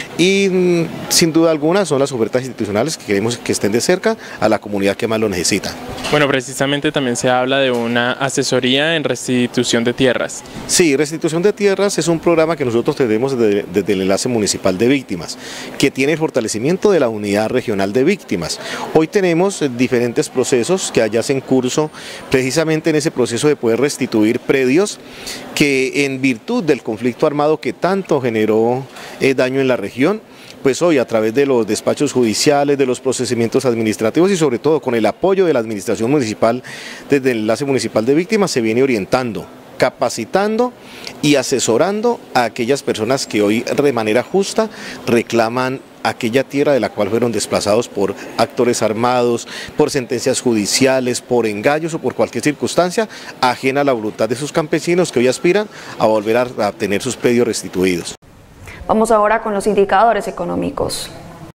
Y mm, sin duda alguna son las ofertas institucionales que queremos que estén de cerca a la comunidad que más lo necesita. Bueno, precisamente también se habla de una asesoría en restitución de tierras. Sí, restitución de tierras es un programa que nosotros tenemos hacemos desde, desde el enlace municipal de víctimas, que tiene el fortalecimiento de la unidad regional de víctimas. Hoy tenemos diferentes procesos que hayas en curso, precisamente en ese proceso de poder restituir predios que en virtud del conflicto armado que tanto generó eh, daño en la región, pues hoy a través de los despachos judiciales, de los procedimientos administrativos y sobre todo con el apoyo de la administración municipal desde el enlace municipal de víctimas se viene orientando, capacitando y asesorando a aquellas personas que hoy de manera justa reclaman aquella tierra de la cual fueron desplazados por actores armados, por sentencias judiciales, por engaños o por cualquier circunstancia ajena a la voluntad de sus campesinos que hoy aspiran a volver a, a tener sus predios restituidos. Vamos ahora con los indicadores económicos.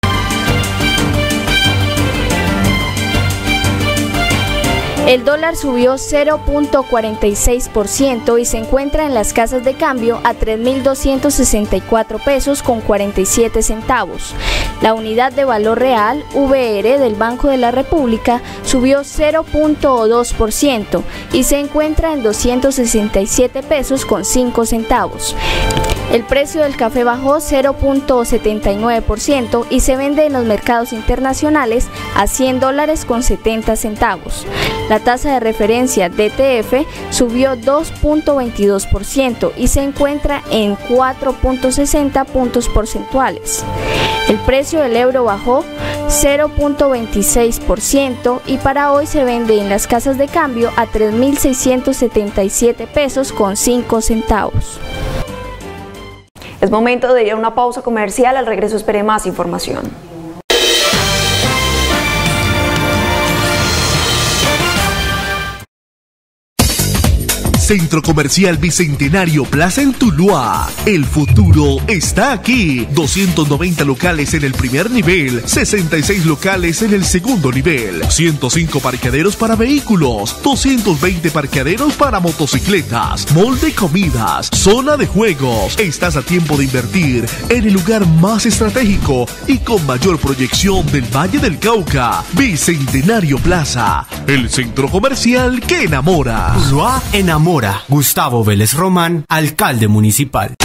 El dólar subió cero punto cuarenta y seis por ciento y se encuentra en las casas de cambio a tres mil doscientos sesenta y cuatro pesos con cuarenta y siete centavos. La unidad de valor real, V R, del Banco de la República subió cero punto dos por ciento y se encuentra en doscientos sesenta y siete pesos con cinco centavos. El precio del café bajó cero punto setenta y nueve por ciento y se vende en los mercados internacionales a cien dólares con setenta centavos. La tasa de referencia D T F subió dos punto veintidós por ciento y se encuentra en cuatro punto sesenta puntos porcentuales. El precio del euro bajó cero punto veintiséis por ciento y para hoy se vende en las casas de cambio a tres mil seiscientos setenta y siete pesos con cinco centavos. Es momento de ir a una pausa comercial. Al regreso espere más información. Centro Comercial Bicentenario Plaza en Tuluá. El futuro está aquí. doscientos noventa locales en el primer nivel, sesenta y seis locales en el segundo nivel, ciento cinco parqueaderos para vehículos, doscientos veinte parqueaderos para motocicletas, mall de comidas, zona de juegos. Estás a tiempo de invertir en el lugar más estratégico y con mayor proyección del Valle del Cauca. Bicentenario Plaza, el centro comercial que enamora. Tuluá enamora. Gustavo Vélez Román, alcalde municipal.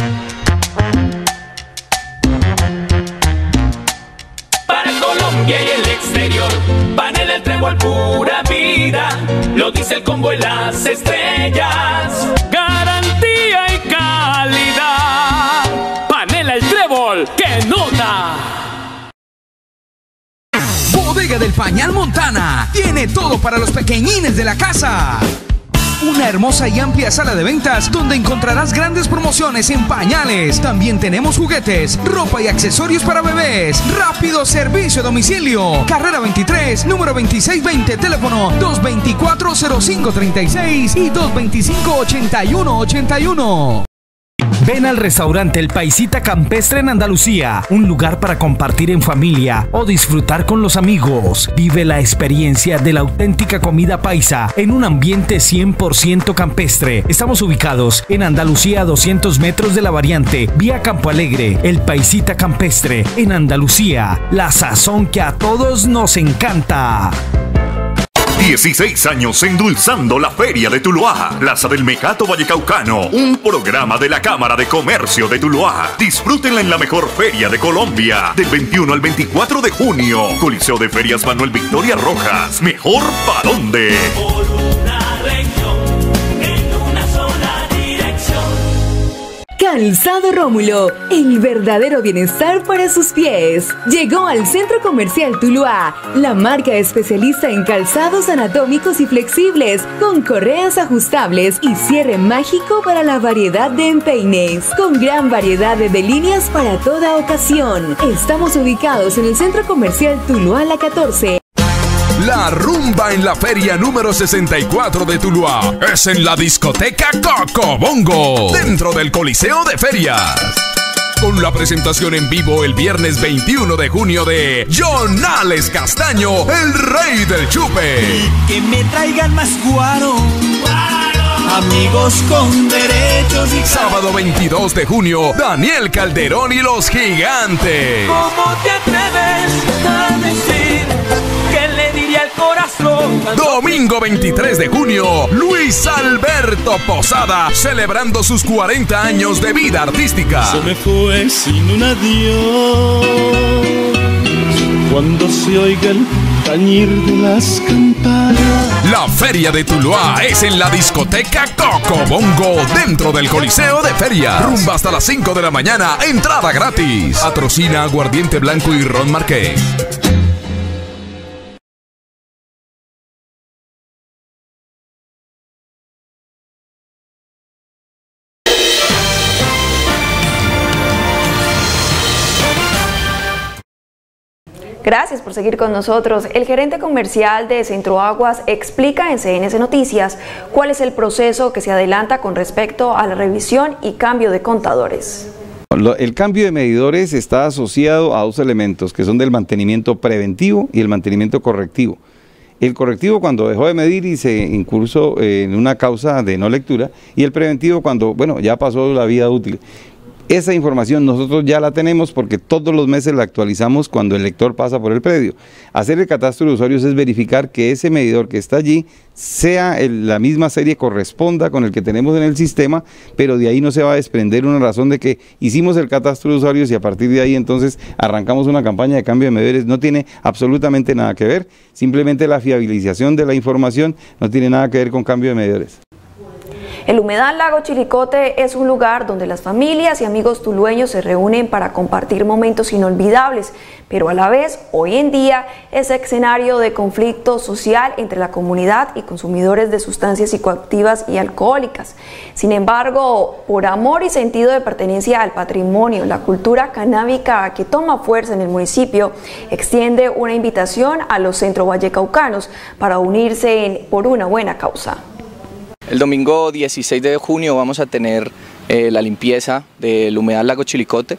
Para Colombia y el exterior, panel El Trébol, pura vida. Lo dice el combo y las estrellas. Garantía y calidad. Panel El Trébol, que nota. Bodega del Pañal Montana tiene todo para los pequeñines de la casa. Una hermosa y amplia sala de ventas donde encontrarás grandes promociones en pañales. También tenemos juguetes, ropa y accesorios para bebés. Rápido servicio a domicilio. Carrera veintitrés, número veintiséis veinte, teléfono dos veinticuatro cero cinco treinta y seis y dos veinticinco ochenta y uno ochenta y uno. Ven al restaurante El Paisita Campestre en Andalucía, un lugar para compartir en familia o disfrutar con los amigos. Vive la experiencia de la auténtica comida paisa en un ambiente cien por ciento campestre. Estamos ubicados en Andalucía a doscientos metros de la variante, vía Campo Alegre. El Paisita Campestre en Andalucía, la sazón que a todos nos encanta. dieciséis años endulzando la Feria de Tuluá. Plaza del Mecato Vallecaucano, un programa de la Cámara de Comercio de Tuluá. Disfrútenla en la mejor feria de Colombia, del veintiuno al veinticuatro de junio. Coliseo de Ferias Manuel Victoria Rojas. ¿Mejor pa' dónde? Por una región, en una sola dirección. Calzado Rómulo, el verdadero bienestar para sus pies. Llegó al Centro Comercial Tuluá, la marca especialista en calzados anatómicos y flexibles, con correas ajustables y cierre mágico para la variedad de empeines, con gran variedad de, de líneas para toda ocasión. Estamos ubicados en el Centro Comercial Tuluá La catorce. La rumba en la feria número sesenta y cuatro de Tuluá es en la discoteca Cocobongo, dentro del Coliseo de Ferias. Con la presentación en vivo el viernes veintiuno de junio de Jonales Castaño, el rey del chupe. Y que me traigan más guaro, guaro. Amigos con derechos y... Sábado veintidós de junio, Daniel Calderón y los Gigantes. ¿Cómo te atreves a decir que le diría el corazón Domingo veintitrés de junio, Luis Alberto Posada, celebrando sus cuarenta años de vida artística. Se me fue sin un adiós, cuando se oiga el tañir de las campanas. La Feria de Tuluá es en la discoteca Cocobongo, dentro del Coliseo de Feria. Rumba hasta las cinco de la mañana, entrada gratis. Patrocina Aguardiente Blanco y Ron Marqués. Gracias por seguir con nosotros. El gerente comercial de Centroaguas explica en C N C Noticias cuál es el proceso que se adelanta con respecto a la revisión y cambio de contadores. El cambio de medidores está asociado a dos elementos que son del mantenimiento preventivo y el mantenimiento correctivo. El correctivo cuando dejó de medir y se incursó en una causa de no lectura, y el preventivo cuando, bueno, ya pasó la vida útil. Esa información nosotros ya la tenemos porque todos los meses la actualizamos cuando el lector pasa por el predio. Hacer el catastro de usuarios es verificar que ese medidor que está allí sea el, la misma serie, corresponda con el que tenemos en el sistema, pero de ahí no se va a desprender una razón de que hicimos el catastro de usuarios y a partir de ahí entonces arrancamos una campaña de cambio de medidores. No tiene absolutamente nada que ver, simplemente la fiabilización de la información no tiene nada que ver con cambio de medidores. El humedal Lago Chilicote es un lugar donde las familias y amigos tulueños se reúnen para compartir momentos inolvidables, pero a la vez, hoy en día, es escenario de conflicto social entre la comunidad y consumidores de sustancias psicoactivas y alcohólicas. Sin embargo, por amor y sentido de pertenencia al patrimonio, la cultura canábica que toma fuerza en el municipio extiende una invitación a los centrovallecaucanos para unirse en, por una buena causa. El domingo dieciséis de junio vamos a tener eh, la limpieza del humedal Lago Chilicote,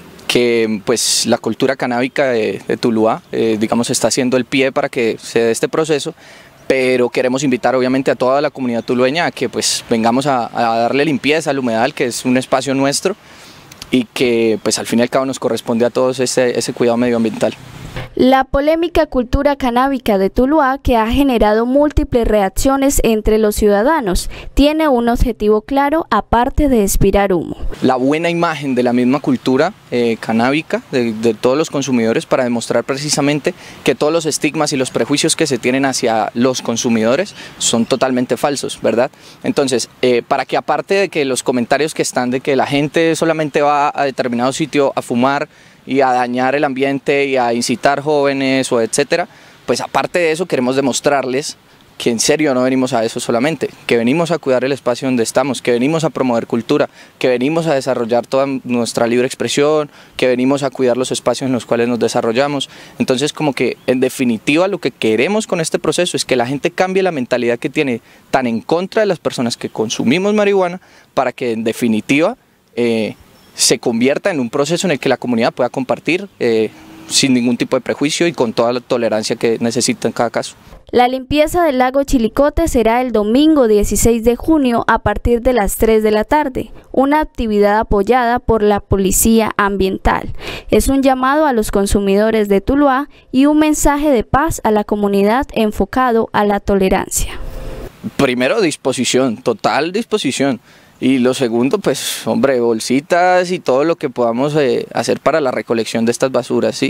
que pues la cultura canábica de, de Tuluá, eh, digamos, está haciendo el pie para que se dé este proceso, pero queremos invitar obviamente a toda la comunidad tulueña a que pues vengamos a, a darle limpieza al humedal, que es un espacio nuestro y que pues al fin y al cabo nos corresponde a todos ese, ese cuidado medioambiental. La polémica cultura canábica de Tuluá, que ha generado múltiples reacciones entre los ciudadanos, tiene un objetivo claro aparte de expirar humo. La buena imagen de la misma cultura eh, canábica de, de todos los consumidores, para demostrar precisamente que todos los estigmas y los prejuicios que se tienen hacia los consumidores son totalmente falsos, ¿verdad? Entonces, eh, para que aparte de que los comentarios que están de que la gente solamente va a determinado sitio a fumar y a dañar el ambiente y a incitar jóvenes o etcétera, pues aparte de eso queremos demostrarles que en serio no venimos a eso solamente, que venimos a cuidar el espacio donde estamos, que venimos a promover cultura, que venimos a desarrollar toda nuestra libre expresión, que venimos a cuidar los espacios en los cuales nos desarrollamos. Entonces, como que en definitiva lo que queremos con este proceso es que la gente cambie la mentalidad que tiene tan en contra de las personas que consumimos marihuana, para que en definitiva eh, se convierta en un proceso en el que la comunidad pueda compartir eh, sin ningún tipo de prejuicio y con toda la tolerancia que necesita en cada caso. La limpieza del lago Chilicote será el domingo dieciséis de junio a partir de las tres de la tarde, una actividad apoyada por la Policía Ambiental. Es un llamado a los consumidores de Tuluá y un mensaje de paz a la comunidad enfocado a la tolerancia. Primero, disposición, total disposición. Y lo segundo, pues, hombre, bolsitas y todo lo que podamos eh, hacer para la recolección de estas basuras, ¿sí?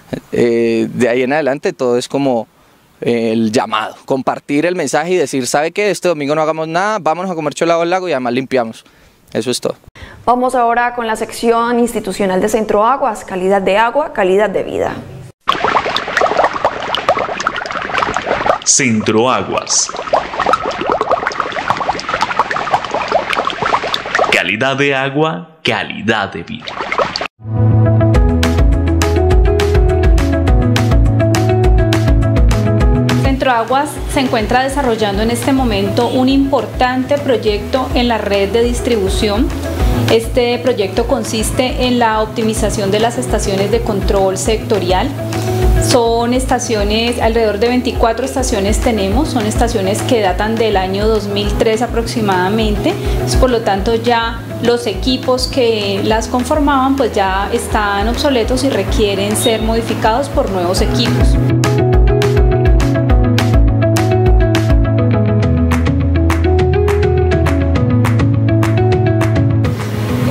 Eh, de ahí en adelante todo es como eh, el llamado, compartir el mensaje y decir, ¿sabe qué? Este domingo no hagamos nada, vámonos a comer cholado al lago y además limpiamos. Eso es todo. Vamos ahora con la sección institucional de Centroaguas, calidad de agua, calidad de vida. Centroaguas. Calidad de agua, calidad de vida. Centroaguas se encuentra desarrollando en este momento un importante proyecto en la red de distribución. Este proyecto consiste en la optimización de las estaciones de control sectorial. Son estaciones, alrededor de veinticuatro estaciones tenemos, son estaciones que datan del año dos mil tres aproximadamente, por lo tanto ya los equipos que las conformaban pues ya están obsoletos y requieren ser modificados por nuevos equipos.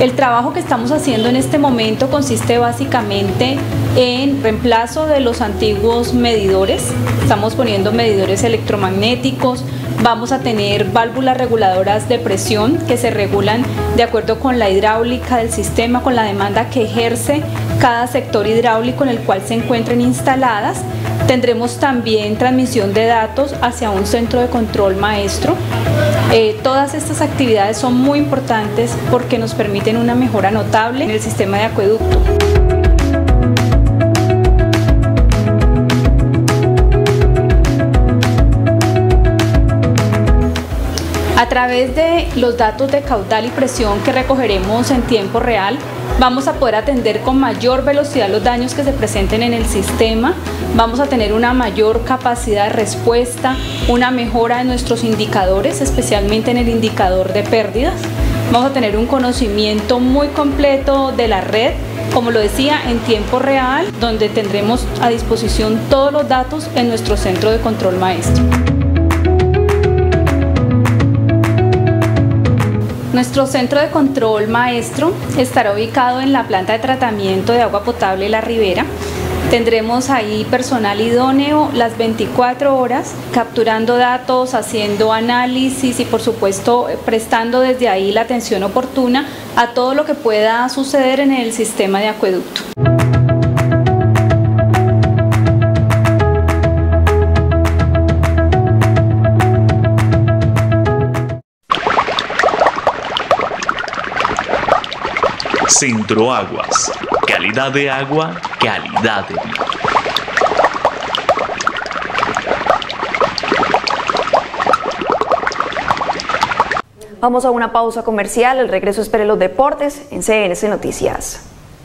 El trabajo que estamos haciendo en este momento consiste básicamente en reemplazo de los antiguos medidores. Estamos poniendo medidores electromagnéticos, vamos a tener válvulas reguladoras de presión que se regulan de acuerdo con la hidráulica del sistema, con la demanda que ejerce cada sector hidráulico en el cual se encuentren instaladas. Tendremos también transmisión de datos hacia un centro de control maestro. Eh, todas estas actividades son muy importantes porque nos permiten una mejora notable en el sistema de acueducto. A través de los datos de caudal y presión que recogeremos en tiempo real, vamos a poder atender con mayor velocidad los daños que se presenten en el sistema, vamos a tener una mayor capacidad de respuesta, una mejora de nuestros indicadores, especialmente en el indicador de pérdidas. Vamos a tener un conocimiento muy completo de la red, como lo decía, en tiempo real, donde tendremos a disposición todos los datos en nuestro centro de control maestro. Nuestro centro de control maestro estará ubicado en la planta de tratamiento de agua potable La Ribera. Tendremos ahí personal idóneo las veinticuatro horas, capturando datos, haciendo análisis y por supuesto prestando desde ahí la atención oportuna a todo lo que pueda suceder en el sistema de acueducto. Centro Aguas. Calidad de agua, calidad de vida. Vamos a una pausa comercial. El regreso espere los deportes en C N S Noticias.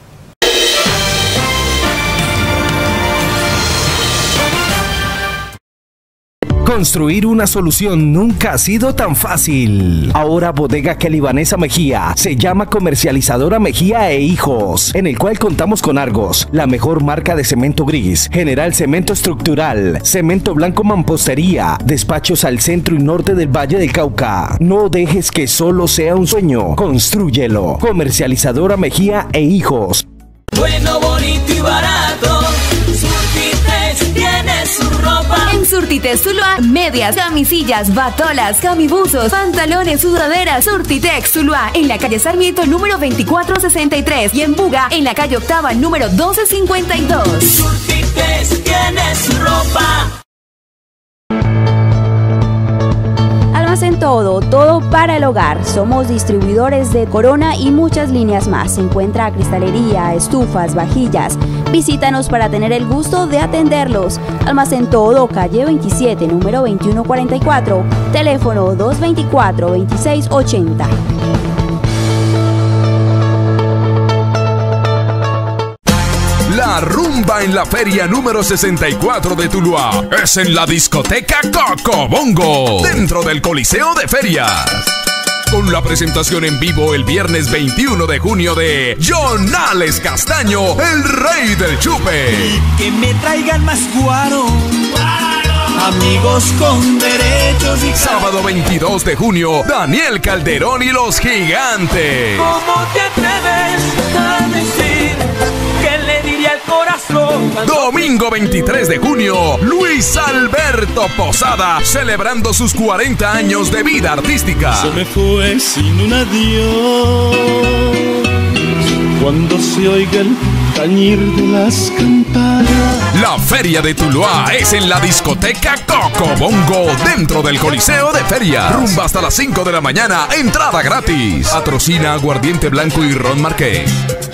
Construir una solución nunca ha sido tan fácil. Ahora Bodega Kelly Vanessa Mejía se llama Comercializadora Mejía e Hijos, en el cual contamos con Argos, la mejor marca de cemento gris, General Cemento Estructural, Cemento Blanco Mampostería, despachos al centro y norte del Valle del Cauca. No dejes que solo sea un sueño, constrúyelo. Comercializadora Mejía e Hijos. Bueno, bonito y barato, Surtites tiene su ropa. En Surtites Tuluá, medias, camisillas, batolas, camibuzos, pantalones, sudaderas. Surtitex Tuluá, en la calle Sarmiento número veinticuatro sesenta y tres y en Buga, en la calle Octava número doce cincuenta y dos. Surtites tiene su ropa. En todo, todo para el hogar. Somos distribuidores de Corona y muchas líneas más. Se encuentra cristalería, estufas, vajillas. Visítanos para tener el gusto de atenderlos. Almacén Todo, calle veintisiete, número veintiuno cuarenta y cuatro. Teléfono dos veinticuatro, veintiséis ochenta. La rumba en la feria número sesenta y cuatro de Tuluá es en la discoteca Cocobongo, dentro del Coliseo de Ferias. Con la presentación en vivo el viernes veintiuno de junio de Jonales Castaño, el rey del chupe. Y que me traigan más guaro, amigos con derechos y... Sábado veintidós de junio, Daniel Calderón y los Gigantes. ¿Cómo te atreves a decir que le diría al corazón? Domingo veintitrés de junio, Luis Alberto Posada, celebrando sus cuarenta años de vida artística. Se me fue sin un adiós, cuando se oiga el tañir de las campanas. La Feria de Tuluá es en la discoteca Cocobongo, dentro del Coliseo de Ferias. Rumba hasta las cinco de la mañana, entrada gratis. Patrocina Aguardiente Blanco y Ron Marqués.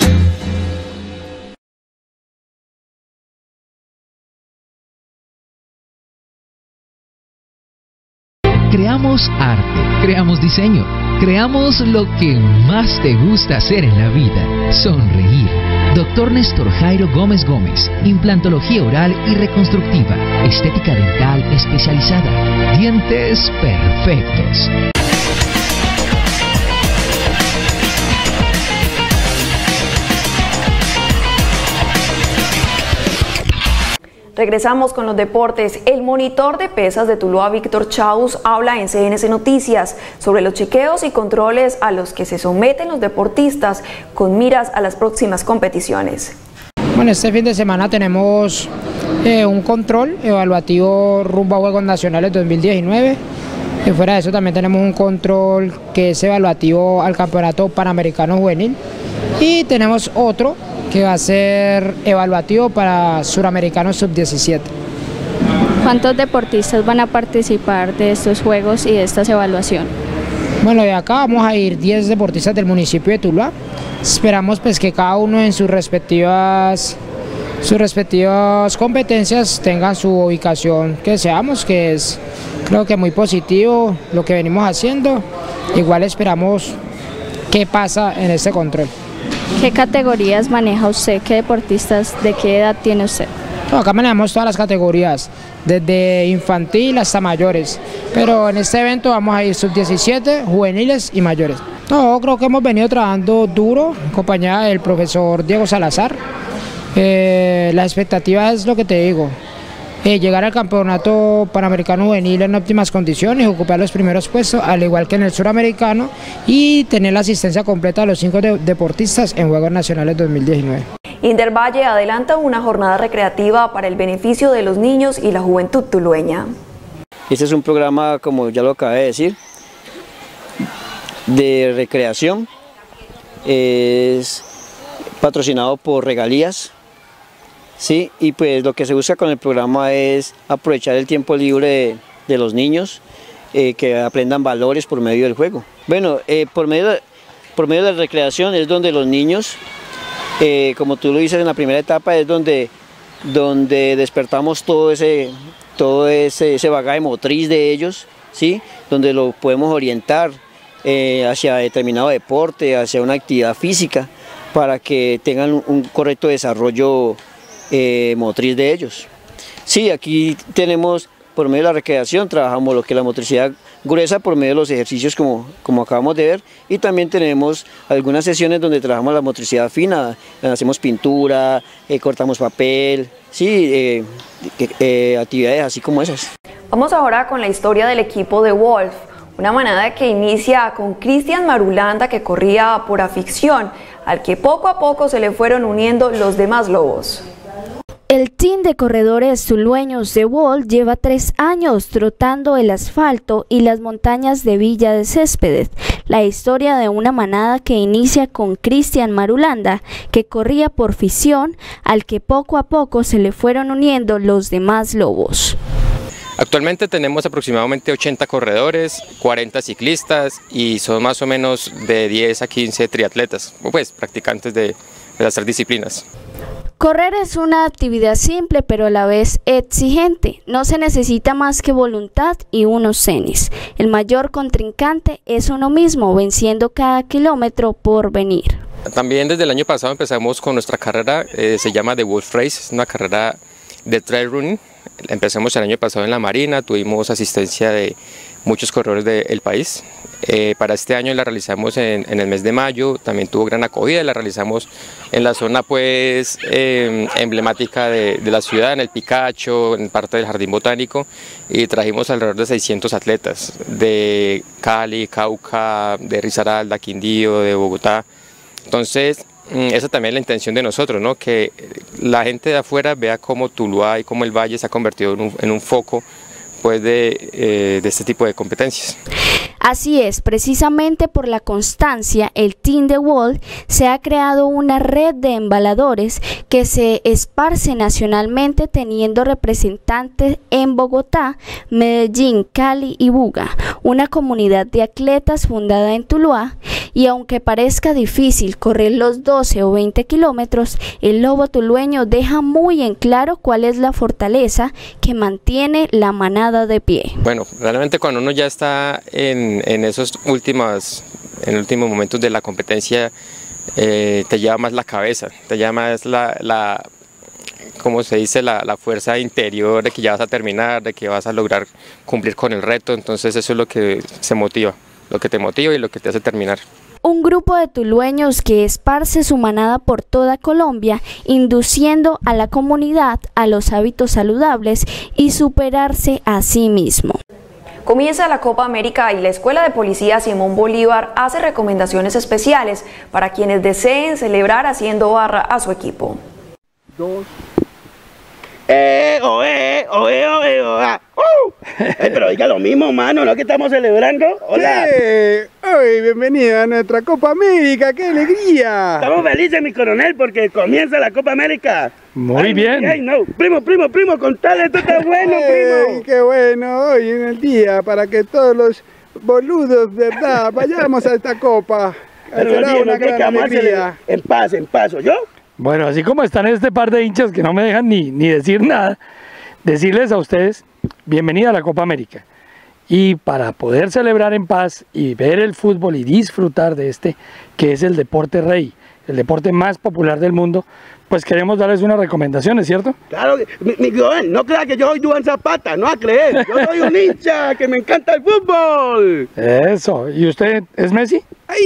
Creamos arte, creamos diseño, creamos lo que más te gusta hacer en la vida, sonreír. Doctor Néstor Jairo Gómez Gómez, implantología oral y reconstructiva, estética dental especializada, dientes perfectos. Regresamos con los deportes. El monitor de pesas de Tuluá, Víctor Chaus, habla en C N C Noticias sobre los chequeos y controles a los que se someten los deportistas con miras a las próximas competiciones. Bueno, este fin de semana tenemos eh, un control evaluativo rumbo a Juegos Nacionales dos mil diecinueve. Y fuera de eso también tenemos un control que es evaluativo al Campeonato Panamericano Juvenil. Y tenemos otro que va a ser evaluativo para Suramericano sub diecisiete. ¿Cuántos deportistas van a participar de estos juegos y de estas evaluaciones? Bueno, de acá vamos a ir diez deportistas del municipio de Tuluá. Esperamos pues que cada uno en sus respectivas, sus respectivas competencias tengan su ubicación que deseamos, que es creo que muy positivo lo que venimos haciendo. Igual esperamos qué pasa en este control. ¿Qué categorías maneja usted? ¿Qué deportistas? ¿De qué edad tiene usted? No, acá manejamos todas las categorías, desde infantil hasta mayores, pero en este evento vamos a ir sub diecisiete, juveniles y mayores. No, creo que hemos venido trabajando duro en compañía del profesor Diego Salazar. Eh, la expectativa es lo que te digo, eh, llegar al Campeonato Panamericano Juvenil en óptimas condiciones, ocupar los primeros puestos, al igual que en el Suramericano, y tener la asistencia completa de los cinco de deportistas en Juegos Nacionales dos mil diecinueve. Indervalle adelanta una jornada recreativa para el beneficio de los niños y la juventud tulueña. Este es un programa, como ya lo acabé de decir, de recreación. Es patrocinado por Regalías. Sí, y pues lo que se busca con el programa es aprovechar el tiempo libre de, de los niños, eh, que aprendan valores por medio del juego. Bueno, eh, por, medio de, por medio de la recreación es donde los niños, eh, como tú lo dices en la primera etapa, es donde, donde despertamos todo ese, todo ese, ese bagaje motriz de ellos, ¿sí? Donde lo podemos orientar eh, hacia determinado deporte, hacia una actividad física, para que tengan un, un correcto desarrollo Eh, motriz de ellos. Sí, aquí tenemos, por medio de la recreación, trabajamos lo que es la motricidad gruesa por medio de los ejercicios como, como acabamos de ver, y también tenemos algunas sesiones donde trabajamos la motricidad fina, hacemos pintura, eh, cortamos papel, sí, eh, eh, actividades así como esas. Vamos ahora con la historia del equipo de Wolf, una manada que inicia con Cristian Marulanda, que corría por afición, al que poco a poco se le fueron uniendo los demás lobos. El team de corredores tulueños de Wolf lleva tres años trotando el asfalto y las montañas de Villa de Céspedes. La historia de una manada que inicia con Cristian Marulanda, que corría por afición, al que poco a poco se le fueron uniendo los demás lobos. Actualmente tenemos aproximadamente ochenta corredores, cuarenta ciclistas y son más o menos de diez a quince triatletas, pues practicantes de, de las tres disciplinas. Correr es una actividad simple pero a la vez exigente. No se necesita más que voluntad y unos tenis. El mayor contrincante es uno mismo, venciendo cada kilómetro por venir. También desde el año pasado empezamos con nuestra carrera, eh, se llama The Wolf Race, es una carrera de trail running. Empezamos el año pasado en la Marina, tuvimos asistencia de muchos corredores del país. Eh, para este año la realizamos en, en el mes de mayo, también tuvo gran acogida, la realizamos en la zona pues eh, emblemática de, de la ciudad, en el Picacho, en parte del Jardín Botánico, y trajimos alrededor de seiscientos atletas de Cali, Cauca, de Risaralda, Quindío, de Bogotá. Entonces, esa también es la intención de nosotros, ¿no? Que la gente de afuera vea cómo Tuluá y cómo el Valle se ha convertido en un, en un foco pues, de, eh, de este tipo de competencias. Así es, precisamente por la constancia, el Team de Wolf se ha creado una red de embaladores que se esparce nacionalmente, teniendo representantes en Bogotá, Medellín, Cali y Buga, una comunidad de atletas fundada en Tuluá. Y aunque parezca difícil correr los doce o veinte kilómetros, el lobo tulueño deja muy en claro cuál es la fortaleza que mantiene la manada de pie. Bueno, realmente cuando uno ya está en, en esos últimos, en últimos momentos de la competencia, eh, te lleva más la cabeza, te lleva más la, la como se dice, la, la fuerza interior de que ya vas a terminar, de que vas a lograr cumplir con el reto. Entonces eso es lo que se motiva, lo que te motiva y lo que te hace terminar. Un grupo de tulueños que esparce su manada por toda Colombia, induciendo a la comunidad a los hábitos saludables y superarse a sí mismo. Comienza la Copa América y la Escuela de Policía Simón Bolívar hace recomendaciones especiales para quienes deseen celebrar haciendo barra a su equipo. Dos. Eh, oe, oe, oe, oe. Uh. Eh, pero diga lo mismo, mano, ¿no? Que estamos celebrando. Hola. Eh, hoy, bienvenido a nuestra Copa América, qué alegría. Estamos felices, mi coronel, porque comienza la Copa América. Muy ay, bien. Ay, no. Primo, primo, primo, contale, esto está bueno, primo. Ay, qué bueno, hoy en el día, para que todos los boludos, ¿verdad? Vayamos a esta Copa. Pero será no, una no, gran que alegría. En paz, en paz, ¿yo? Bueno, así como están este par de hinchas que no me dejan ni, ni decir nada, decirles a ustedes, bienvenida a la Copa América. Y para poder celebrar en paz y ver el fútbol y disfrutar de este, que es el deporte rey, el deporte más popular del mundo, pues queremos darles unas recomendaciones, ¿cierto? Claro, mi, mi Joel, no crea que yo soy Duván Zapata, no a creer, yo soy un hincha que me encanta el fútbol. Eso, ¿y usted es Messi?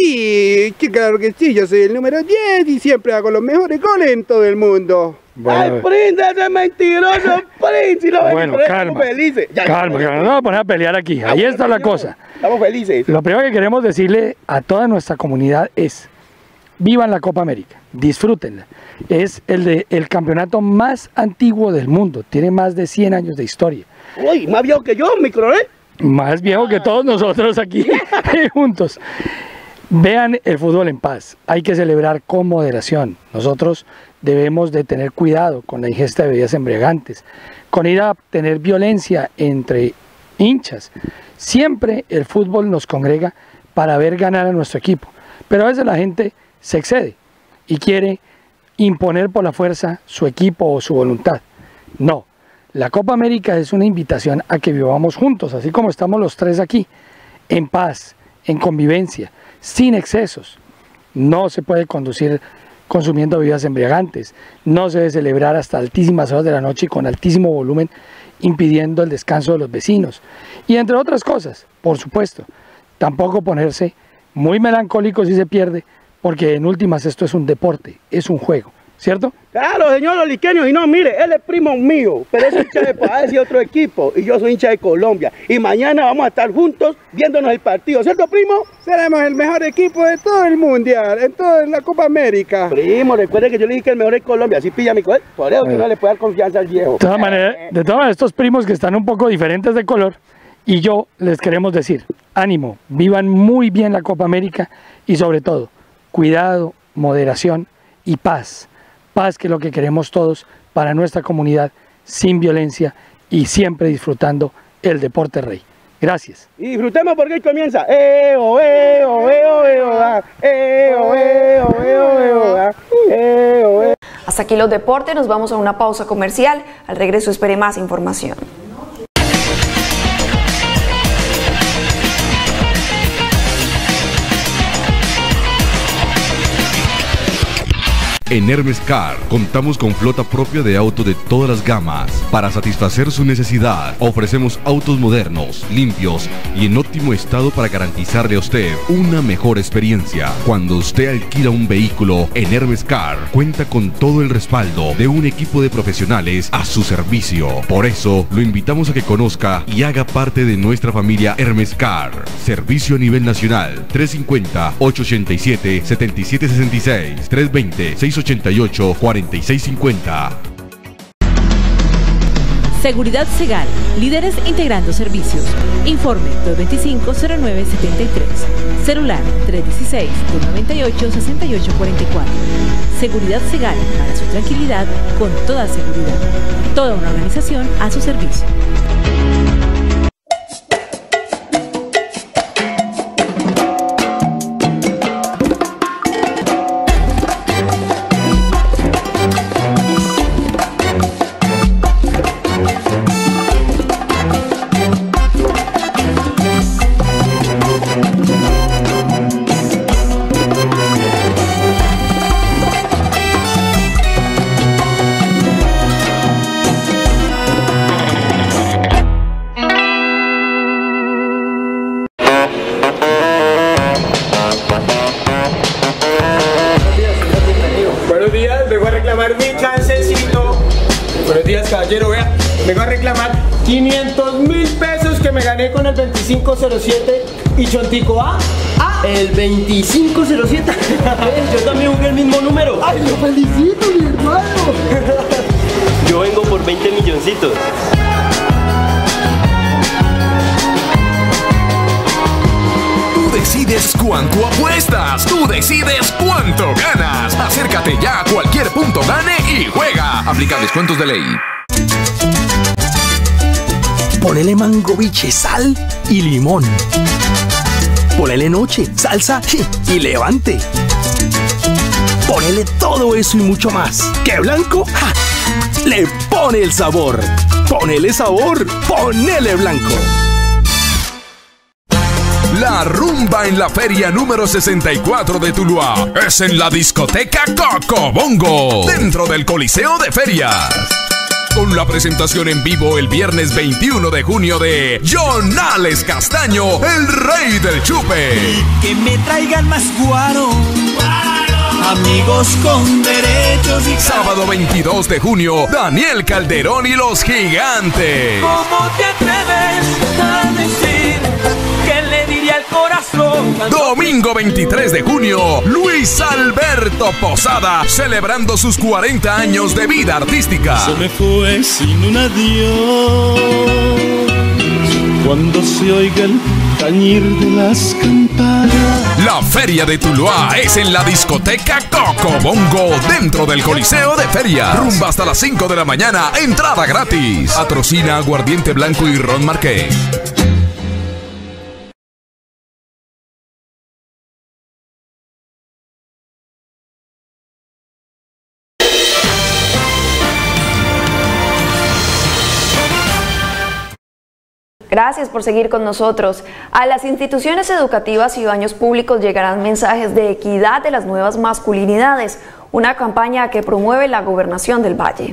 Ay, que claro que sí, yo soy el número diez y siempre hago los mejores goles en todo el mundo. Bueno. Ay, Prince, ese es mentiroso, Prince. Y lo bueno, calma, felices. Ya, calma, calma, no vamos a poner a pelear aquí, ahí está la cosa. Estamos felices. Lo primero que queremos decirle a toda nuestra comunidad es, vivan la Copa América, disfrútenla. Es el, de, el campeonato más antiguo del mundo, tiene más de cien años de historia. Uy, más viejo que yo, mi coronel. Más viejo que todos nosotros aquí juntos. Vean el fútbol en paz, hay que celebrar con moderación. Nosotros debemos de tener cuidado con la ingesta de bebidas embriagantes, con ir a tener violencia entre hinchas. Siempre el fútbol nos congrega para ver ganar a nuestro equipo, pero a veces la gente se excede y quiere imponer por la fuerza su equipo o su voluntad. No, la Copa América es una invitación a que vivamos juntos, así como estamos los tres aquí, en paz, en convivencia, sin excesos. No se puede conducir consumiendo bebidas embriagantes, no se debe celebrar hasta altísimas horas de la noche y con altísimo volumen, impidiendo el descanso de los vecinos. Y entre otras cosas, por supuesto, tampoco ponerse muy melancólico si se pierde, porque en últimas esto es un deporte, es un juego, ¿cierto? Claro, señor Oliqueño, y no, mire, él es primo mío, pero es hincha de Paez y otro equipo, y yo soy hincha de Colombia, y mañana vamos a estar juntos viéndonos el partido, ¿cierto, primo? Seremos el mejor equipo de todo el mundial, en toda la Copa América. Primo, recuerde que yo le dije que el mejor es Colombia, así pilla mi coel, por eso que no le puede dar confianza al viejo. De todas maneras, de todas maneras, estos primos que están un poco diferentes de color, y yo les queremos decir, ánimo, vivan muy bien la Copa América, y sobre todo, cuidado, moderación y paz. Paz, que es lo que queremos todos para nuestra comunidad, sin violencia y siempre disfrutando el deporte rey. Gracias. Y disfrutemos porque hoy comienza. Eh, oh, eh, oh, eh, oh, eh, oh, ah. Eh, oh, eh, oh, eh, oh, eh, oh, ah. Eh, oh, eh. Hasta aquí los deportes, nos vamos a una pausa comercial. Al regreso espere más información. En Hermes Car contamos con flota propia de autos de todas las gamas. Para satisfacer su necesidad, ofrecemos autos modernos, limpios y en óptimo estado para garantizarle a usted una mejor experiencia. Cuando usted alquila un vehículo en Hermes Car, cuenta con todo el respaldo de un equipo de profesionales a su servicio. Por eso, lo invitamos a que conozca y haga parte de nuestra familia Hermes Car. Servicio a nivel nacional, tres cinco cero, ocho ocho siete, siete siete seis seis, tres dos cero, seis ochenta y ocho, cuarenta y seis cincuenta. Seguridad Segal, líderes integrando servicios. Informe dos dos cinco, cero nueve siete tres. Celular tres uno seis, dos nueve ocho, seis ocho cuatro cuatro. Seguridad Segal, para su tranquilidad, con toda seguridad. Toda una organización a su servicio. Buenos días, caballero, vea, vengo a reclamar quinientos mil pesos que me gané con el veinticinco cero siete y Chontico A. Ah, el veinticinco cero siete. Yo también jugué el mismo número. ¡Ay, lo felicito, mi hermano! Yo vengo por veinte milloncitos. Tú decides cuánto apuestas, tú decides cuánto ganas. Acércate ya a cualquier punto gane y juega. Aplica descuentos de ley. Ponele mango biche, sal y limón. Ponele noche, salsa y levante. Ponele todo eso y mucho más. ¿Qué blanco? ¡Ja! Le pone el sabor. Ponele sabor, ponele blanco. La rumba en la feria número sesenta y cuatro de Tuluá es en la discoteca Cocobongo, dentro del Coliseo de Ferias. Con la presentación en vivo el viernes veintiuno de junio de Jonales Castaño, el rey del chupe. Y que me traigan más guaro, amigos con derechos y... Sábado veintidós de junio, Daniel Calderón y los Gigantes. ¿Cómo te atreves a decir que le diría al corazón? Domingo veintitrés de junio, Luis Alberto Posada, celebrando sus cuarenta años de vida artística. Se me fue sin un adiós, cuando se oiga el tañir de las campanas. La Feria de Tuluá es en la discoteca Cocobongo, dentro del Coliseo de Ferias. Rumba hasta las cinco de la mañana, entrada gratis. Patrocina Aguardiente Blanco y Ron Marqués. Gracias por seguir con nosotros. A las instituciones educativas y baños públicos llegarán mensajes de equidad de las nuevas masculinidades, una campaña que promueve la Gobernación del Valle.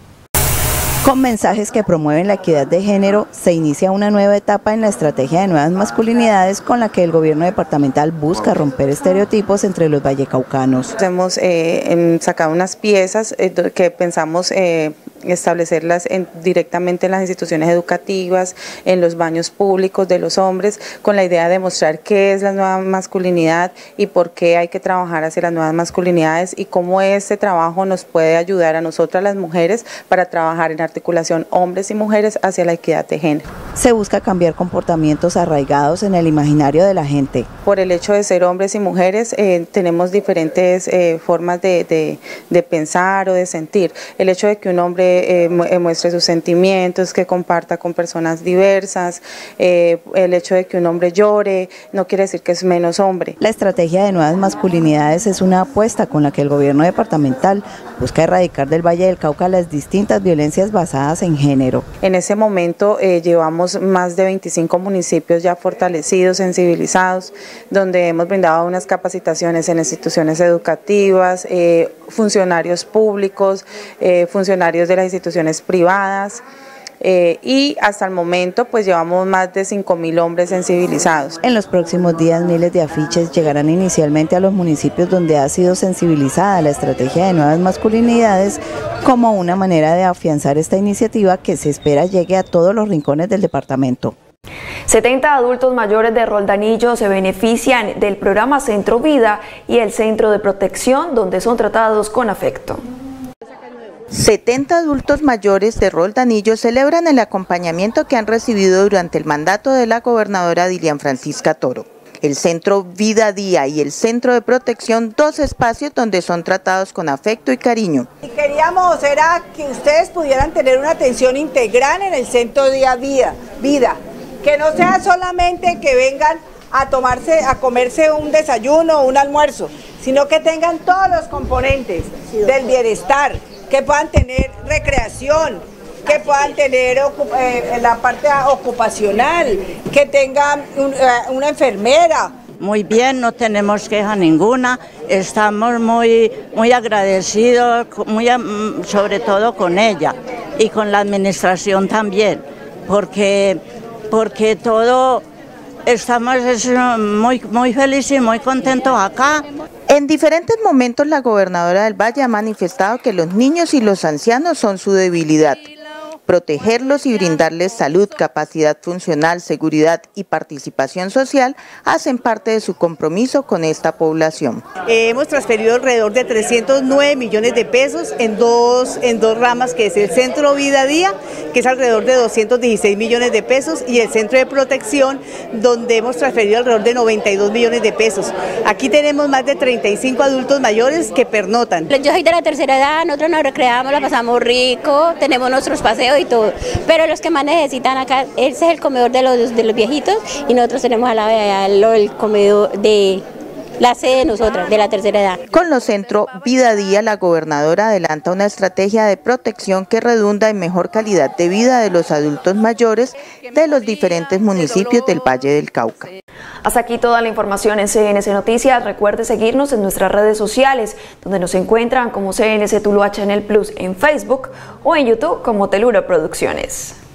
Con mensajes que promueven la equidad de género, se inicia una nueva etapa en la estrategia de nuevas masculinidades con la que el gobierno departamental busca romper estereotipos entre los vallecaucanos. Hemos eh, sacado unas piezas eh, que pensamos eh, establecerlas en, directamente en las instituciones educativas, en los baños públicos de los hombres, con la idea de mostrar qué es la nueva masculinidad y por qué hay que trabajar hacia las nuevas masculinidades y cómo este trabajo nos puede ayudar a nosotras las mujeres para trabajar en articulación hombres y mujeres hacia la equidad de género. Se busca cambiar comportamientos arraigados en el imaginario de la gente. Por el hecho de ser hombres y mujeres eh, tenemos diferentes eh, formas de, de, de pensar o de sentir. El hecho de que un hombre eh, muestre sus sentimientos, que comparta con personas diversas, eh, el hecho de que un hombre llore, no quiere decir que es menos hombre. La estrategia de nuevas masculinidades es una apuesta con la que el gobierno departamental busca erradicar del Valle del Cauca las distintas violencias basadas en género. En ese momento eh, llevamos más de veinticinco municipios ya fortalecidos, sensibilizados, donde hemos brindado unas capacitaciones en instituciones educativas, eh, funcionarios públicos, eh, funcionarios de las instituciones privadas. Eh, y hasta el momento pues llevamos más de cinco mil hombres sensibilizados. En los próximos días miles de afiches llegarán inicialmente a los municipios donde ha sido sensibilizada la estrategia de nuevas masculinidades como una manera de afianzar esta iniciativa que se espera llegue a todos los rincones del departamento. setenta adultos mayores de Roldanillo se benefician del programa Centro Vida y el Centro de Protección, donde son tratados con afecto. setenta adultos mayores de Roldanillo celebran el acompañamiento que han recibido durante el mandato de la gobernadora Dilian Francisca Toro. El Centro Vida Día y el Centro de Protección, dos espacios donde son tratados con afecto y cariño. Y queríamos era que ustedes pudieran tener una atención integral en el Centro Día Vida, Vida, que no sea solamente que vengan a tomarse, a comerse un desayuno o un almuerzo, sino que tengan todos los componentes del bienestar, que puedan tener recreación, que puedan tener eh, la parte ocupacional, que tengan un, eh, una enfermera. Muy bien, no tenemos queja ninguna, estamos muy, muy agradecidos, muy, sobre todo con ella y con la administración también, porque, porque todo... Estamos muy, muy felices y muy contentos acá. En diferentes momentos la gobernadora del Valle ha manifestado que los niños y los ancianos son su debilidad. Protegerlos y brindarles salud, capacidad funcional, seguridad y participación social hacen parte de su compromiso con esta población. Eh, hemos transferido alrededor de trescientos nueve millones de pesos en dos, en dos ramas, que es el Centro Vida Día, que es alrededor de doscientos dieciséis millones de pesos, y el Centro de Protección, donde hemos transferido alrededor de noventa y dos millones de pesos. Aquí tenemos más de treinta y cinco adultos mayores que pernotan. Yo soy de la tercera edad, nosotros nos recreamos, la pasamos rico, tenemos nuestros paseos y todo, pero los que más necesitan acá, ese es el comedor de los, de los viejitos, y nosotros tenemos al lado de el comedor de la sede de nosotras, de la tercera edad. Con los Centro Vida Día, la gobernadora adelanta una estrategia de protección que redunda en mejor calidad de vida de los adultos mayores de los diferentes municipios del Valle del Cauca. Hasta aquí toda la información en C N C Noticias. Recuerde seguirnos en nuestras redes sociales, donde nos encuentran como C N C Tuluá Channel Plus en Facebook o en YouTube como Teluro Producciones.